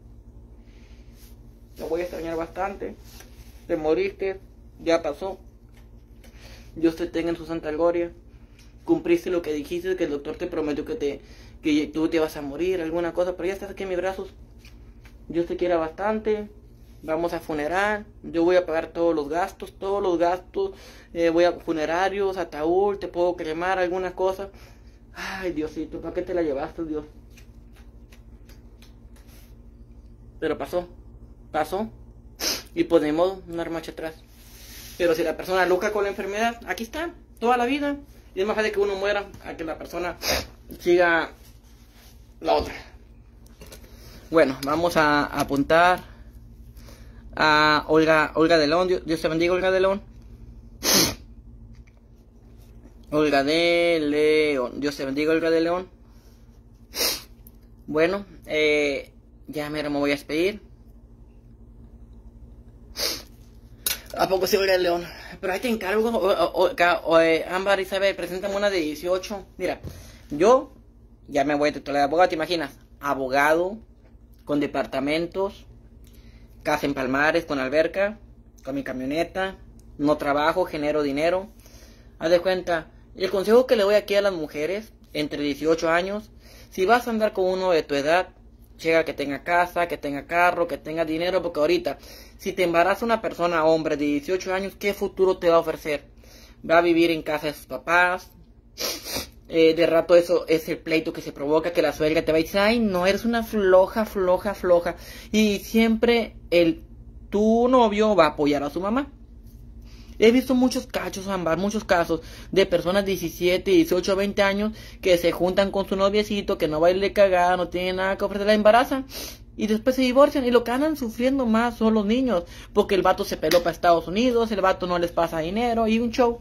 Speaker 1: Lo voy a extrañar bastante. Te moriste. Ya pasó. Dios te tenga en su santa gloria. Cumpliste lo que dijiste, que el doctor te prometió que te que tú te vas a morir, alguna cosa, pero ya estás aquí en mis brazos. Dios te quiera bastante. Vamos a funeral. Yo voy a pagar todos los gastos, todos los gastos. Eh, voy a funerarios, ataúd, te puedo cremar, alguna cosa. Ay, Diosito, ¿para qué te la llevaste, Dios? Pero pasó, pasó. Y pues de modo, no dar marcha atrás. Pero si la persona lucha con la enfermedad, aquí está, toda la vida. Y es más fácil que uno muera a que la persona siga la otra. Bueno, vamos a apuntar a Olga, Olga de León. Dios, Dios te bendiga, Olga de León. Olga de León. Dios te bendiga, Olga de León. Bueno, eh, ya me voy a despedir. ¿A poco sí, Olga de León? Pero ahí te encargo, o, o, o, o, eh, Ámbar, Isabel, preséntame una de dieciocho. Mira, yo ya me voy a titular de abogado, ¿te imaginas? Abogado, con departamentos, casa en Palmares, con alberca, con mi camioneta, no trabajo, genero dinero. Haz de cuenta, el consejo que le doy aquí a las mujeres, entre dieciocho años, si vas a andar con uno de tu edad, llega que tenga casa, que tenga carro, que tenga dinero, porque ahorita, si te embaraza una persona, hombre de dieciocho años, ¿qué futuro te va a ofrecer? Va a vivir en casa de sus papás. Eh, de rato eso es el pleito que se provoca, que la suegra te va a decir, ay, no, eres una floja, floja, floja. Y siempre el tu novio va a apoyar a su mamá. He visto muchos cachos, Ámbar, muchos casos de personas de diecisiete, dieciocho, veinte años que se juntan con su noviecito, que no baile cagada, no tiene nada que ofrecer, la embarazan. Y después se divorcian, y lo que andan sufriendo más son los niños, porque el vato se peló para Estados Unidos, el vato no les pasa dinero, y un show.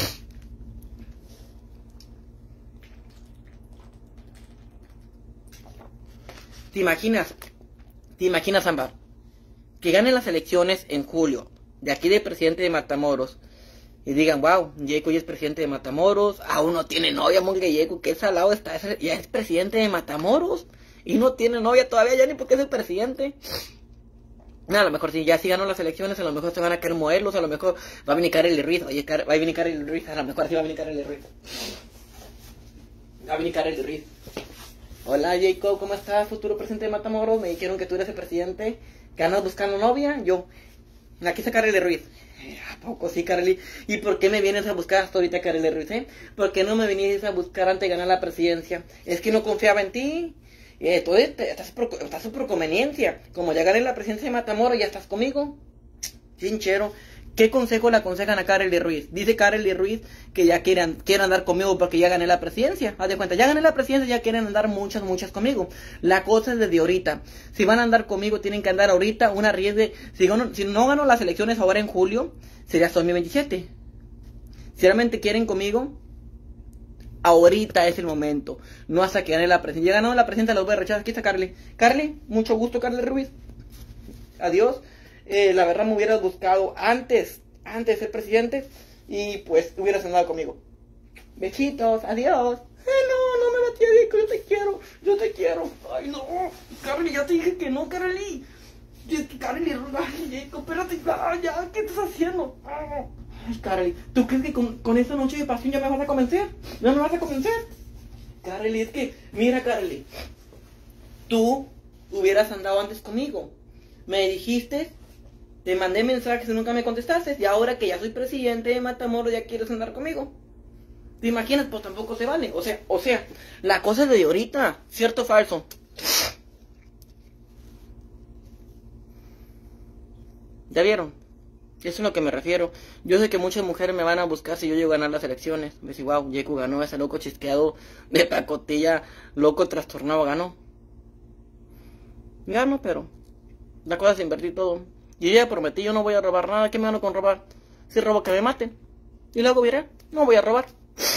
Speaker 1: ¿Te imaginas? ¿Te imaginas, Ámbar? Que ganen las elecciones en julio, de aquí de presidente de Matamoros, y digan, wow, Jacob ya es presidente de Matamoros, aún no tiene novia, monje Jacob, que salado está, ya es presidente de Matamoros, y no tiene novia todavía, ya ni porque es el presidente. No, a lo mejor si ya sí ganó las elecciones, a lo mejor se van a caer modelos, a lo mejor va a venir Karely Ruiz, oye, va a venir Karely Ruiz, a lo mejor sí va a venir Karely Ruiz. Va a venir Karely Ruiz. Hola Jacob, ¿cómo estás? Futuro presidente de Matamoros, me dijeron que tú eres el presidente, que andas buscando novia, yo, aquí está Karely Ruiz. ¿A poco sí, Karely? ¿Y por qué me vienes a buscar hasta ahorita, Karely Ruiz, eh? ¿Por qué no me viniste a buscar antes de ganar la presidencia? Es que no confiaba en ti. Eh, tú estás por, estás por conveniencia. Como ya gané la presidencia de Matamoros, ya estás conmigo. Chinchero. ¿Qué consejo le aconsejan a Karely Ruiz? Dice Karely Ruiz que ya quieren, quieren andar conmigo porque ya gané la presidencia. Haz de cuenta, ya gané la presidencia, ya quieren andar muchas, muchas conmigo. La cosa es desde ahorita. Si van a andar conmigo, tienen que andar ahorita. Una riesgo. Si, gano, si no gano las elecciones ahora en julio, sería hasta dos mil veintisiete. Si realmente quieren conmigo, ahorita es el momento. No hasta que gane la presidencia. Ya ganó la presidencia, los voy a rechazar. Aquí está Karely. Karely, mucho gusto, Karely Ruiz. Adiós. Eh, la verdad me hubieras buscado antes, antes de ser presidente, y pues hubieras andado conmigo. Besitos, adiós. Ay, no, no me batí, Diego, yo te quiero, yo te quiero. Ay, no, Karely, ya te dije que no, Karely. Karely, ay, Diego, espérate, ya, ya, ¿qué estás haciendo? Ay, Karely, ¿tú crees que con, con esta noche de pasión ya me vas a convencer? ¿No me vas a convencer? Karely, es que, mira, Karely, tú hubieras andado antes conmigo. Me dijiste, te mandé mensajes y nunca me contestaste, y ahora que ya soy presidente de Matamoros ya quieres andar conmigo. ¿Te imaginas? Pues tampoco se vale. O sea, o sea, la cosa es de ahorita, ¿cierto o falso? ¿Ya vieron? Eso es a lo que me refiero. Yo sé que muchas mujeres me van a buscar si yo llego a ganar las elecciones. Me dicen, wow, Jacob ganó, ese loco chisqueado de pacotilla, loco trastornado ganó. Gano, pero la cosa es invertir todo. Y yo ya prometí, yo no voy a robar nada. ¿Qué me gano con robar? Si robo, que me maten. Y luego diré, no voy a robar.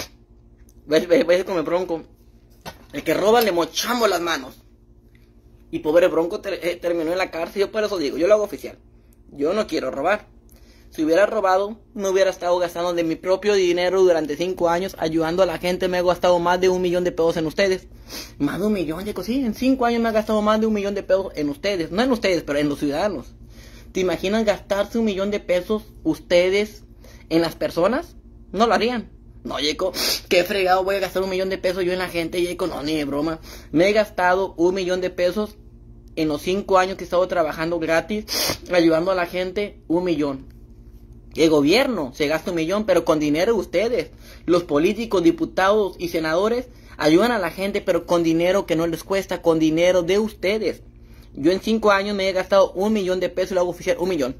Speaker 1: ¿Ves? ¿Ves? ¿Ves? Como bronco. El que roba le mochamos las manos. Y pobre Bronco ter eh, terminó en la cárcel. Yo por eso digo, yo lo hago oficial. Yo no quiero robar. Si hubiera robado, no hubiera estado gastando de mi propio dinero durante cinco años ayudando a la gente. Me he gastado más de un millón de pesos en ustedes. Más de un millón, chicos, sí. En cinco años me he gastado más de un millón de pesos en ustedes. No en ustedes, pero en los ciudadanos. ¿Te imaginan gastarse un millón de pesos ustedes en las personas? No lo harían. No, Yeco, qué fregado voy a gastar un millón de pesos yo en la gente, Yeco. No, ni de broma. Me he gastado un millón de pesos en los cinco años que he estado trabajando gratis, ayudando a la gente, un millón. El gobierno se gasta un millón, pero con dinero de ustedes. Los políticos, diputados y senadores ayudan a la gente, pero con dinero que no les cuesta, con dinero de ustedes. Yo en cinco años me he gastado un millón de pesos y lo hago oficial, un millón.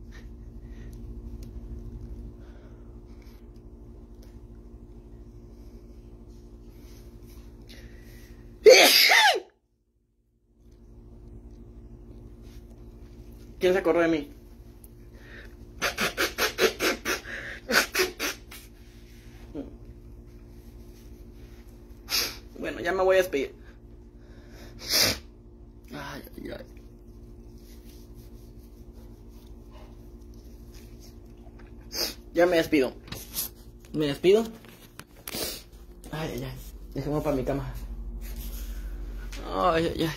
Speaker 1: ¿Quién se acordó de mí? Bueno, ya me voy a despedir. Ay, ay, ay. Ya me despido. Me despido. Ay, ay, ay. Dejemos para mi cama. Ay, ay, ay.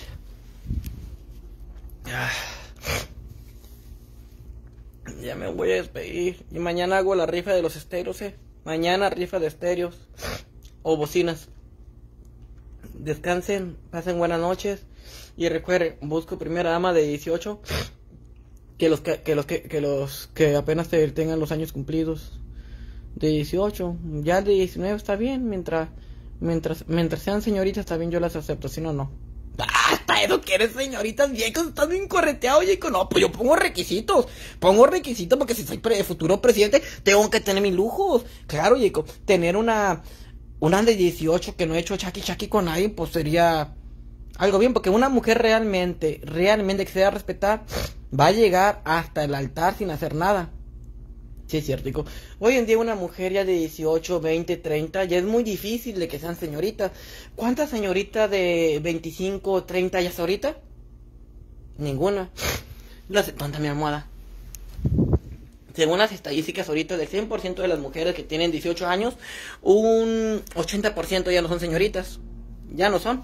Speaker 1: Ya me voy a despedir. Y mañana hago la rifa de los estéreos, eh. Mañana rifa de estéreos o bocinas. Descansen, pasen buenas noches. Y recuerden, busco primera dama de dieciocho. Que los que, que los que, que los que apenas te, tengan los años cumplidos. De dieciocho. Ya de diecinueve está bien. Mientras, mientras, mientras sean señoritas está bien, yo las acepto. Si no, no. Hasta eso que eres señoritas viejos, estás bien correteado, Yeco. No, pues yo pongo requisitos. Pongo requisitos porque si soy pre futuro presidente, tengo que tener mis lujos. Claro, Yeco. Tener una una de dieciocho que no he hecho chaki chaki con nadie, pues sería algo bien. Porque una mujer realmente, realmente que se debe respetar, va a llegar hasta el altar sin hacer nada. Sí, es cierto, Yeco. Hoy en día una mujer ya de dieciocho, veinte, treinta, ya es muy difícil de que sean señoritas. ¿Cuántas señoritas de veinticinco, treinta ya hasta ahorita? Ninguna. Las, ¿dónde está mi almohada? Según las estadísticas ahorita, del cien por ciento de las mujeres que tienen dieciocho años, un ochenta por ciento ya no son señoritas. Ya no son.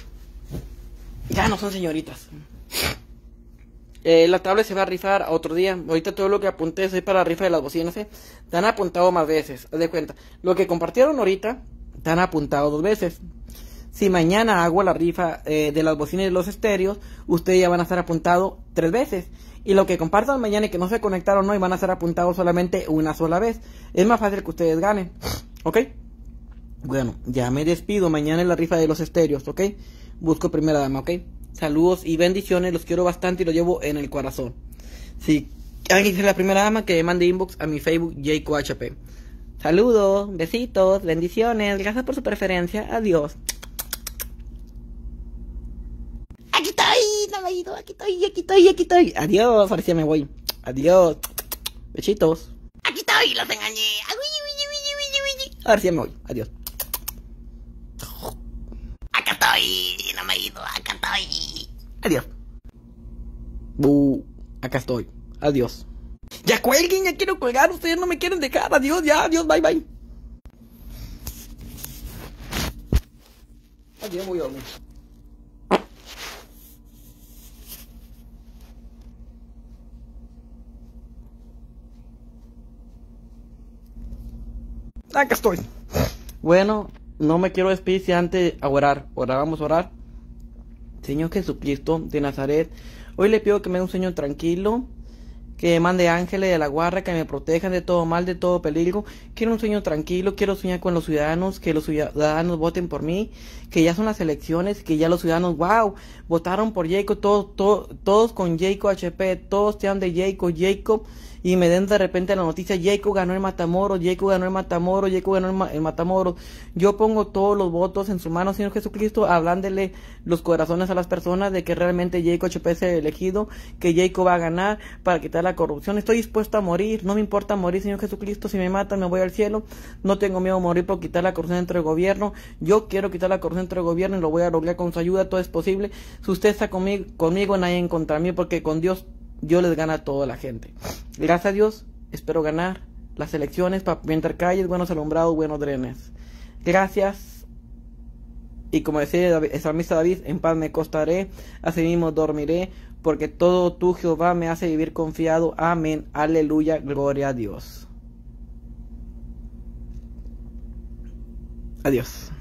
Speaker 1: Ya no son señoritas. Eh, la tablet se va a rifar a otro día. Ahorita todo lo que apunté es para la rifa de las bocinas, ¿eh? Te han apuntado más veces, haz de cuenta. Lo que compartieron ahorita, te han apuntado dos veces. Si mañana hago la rifa eh, de las bocinas y los estéreos, ustedes ya van a estar apuntados tres veces. Y lo que compartan mañana y que no se conectaron hoy van a estar apuntados solamente una sola vez. Es más fácil que ustedes ganen, ¿ok? Bueno, ya me despido. Mañana es la rifa de los estéreos, ¿ok? Busco primera dama, ¿ok? Saludos y bendiciones, los quiero bastante y los llevo en el corazón. Si alguien es la primera dama, que me mande inbox a mi Facebook, Yeco H P. Saludos, besitos, bendiciones, gracias por su preferencia, adiós. Aquí estoy, no me he ido, aquí estoy, aquí estoy, aquí estoy. Adiós, ahora sí me voy. Adiós, besitos. Aquí estoy, los engañé. Ahora sí me voy, adiós. Acá estoy, no me he ido, acá estoy. Adiós. Uh, acá estoy. Adiós. Ya cuelguen, ya quiero colgar, ustedes no me quieren dejar. Adiós, ya, adiós, bye, bye. Adiós, voy a dormir. Acá estoy. Bueno, no me quiero despedir sin antes a orar. Ahora vamos a orar. Señor Jesucristo de Nazaret, hoy le pido que me dé un sueño tranquilo, que mande ángeles de la guarda, que me protejan de todo mal, de todo peligro. Quiero un sueño tranquilo, quiero soñar con los ciudadanos, que los ciudadanos voten por mí, que ya son las elecciones, que ya los ciudadanos, wow, votaron por Yeco, todos, todos, todos con Yeco H P, todos te dan de Yeco, Yeco, y me den de repente la noticia, Jacob ganó el Matamoros, Jacob ganó el Matamoros, Jacob ganó el, ma el Matamoros. Yo pongo todos los votos en su mano, Señor Jesucristo, hablándole los corazones a las personas de que realmente Jacob H P es el elegido, que Jacob va a ganar para quitar la corrupción. Estoy dispuesto a morir, no me importa morir, Señor Jesucristo. Si me matan, me voy al cielo. No tengo miedo a morir por quitar la corrupción dentro del gobierno. Yo quiero quitar la corrupción dentro del gobierno y lo voy a lograr con su ayuda. Todo es posible. Si usted está conmigo, conmigo nadie en contra mí, porque con Dios, Dios les gana a toda la gente. Gracias a Dios, espero ganar las elecciones para pintar calles, buenos alumbrados, buenos drenes. Gracias. Y como decía el salmista David, en paz me acostaré, así mismo dormiré, porque todo tú, Jehová, me hace vivir confiado. Amén. Aleluya. Gloria a Dios. Adiós.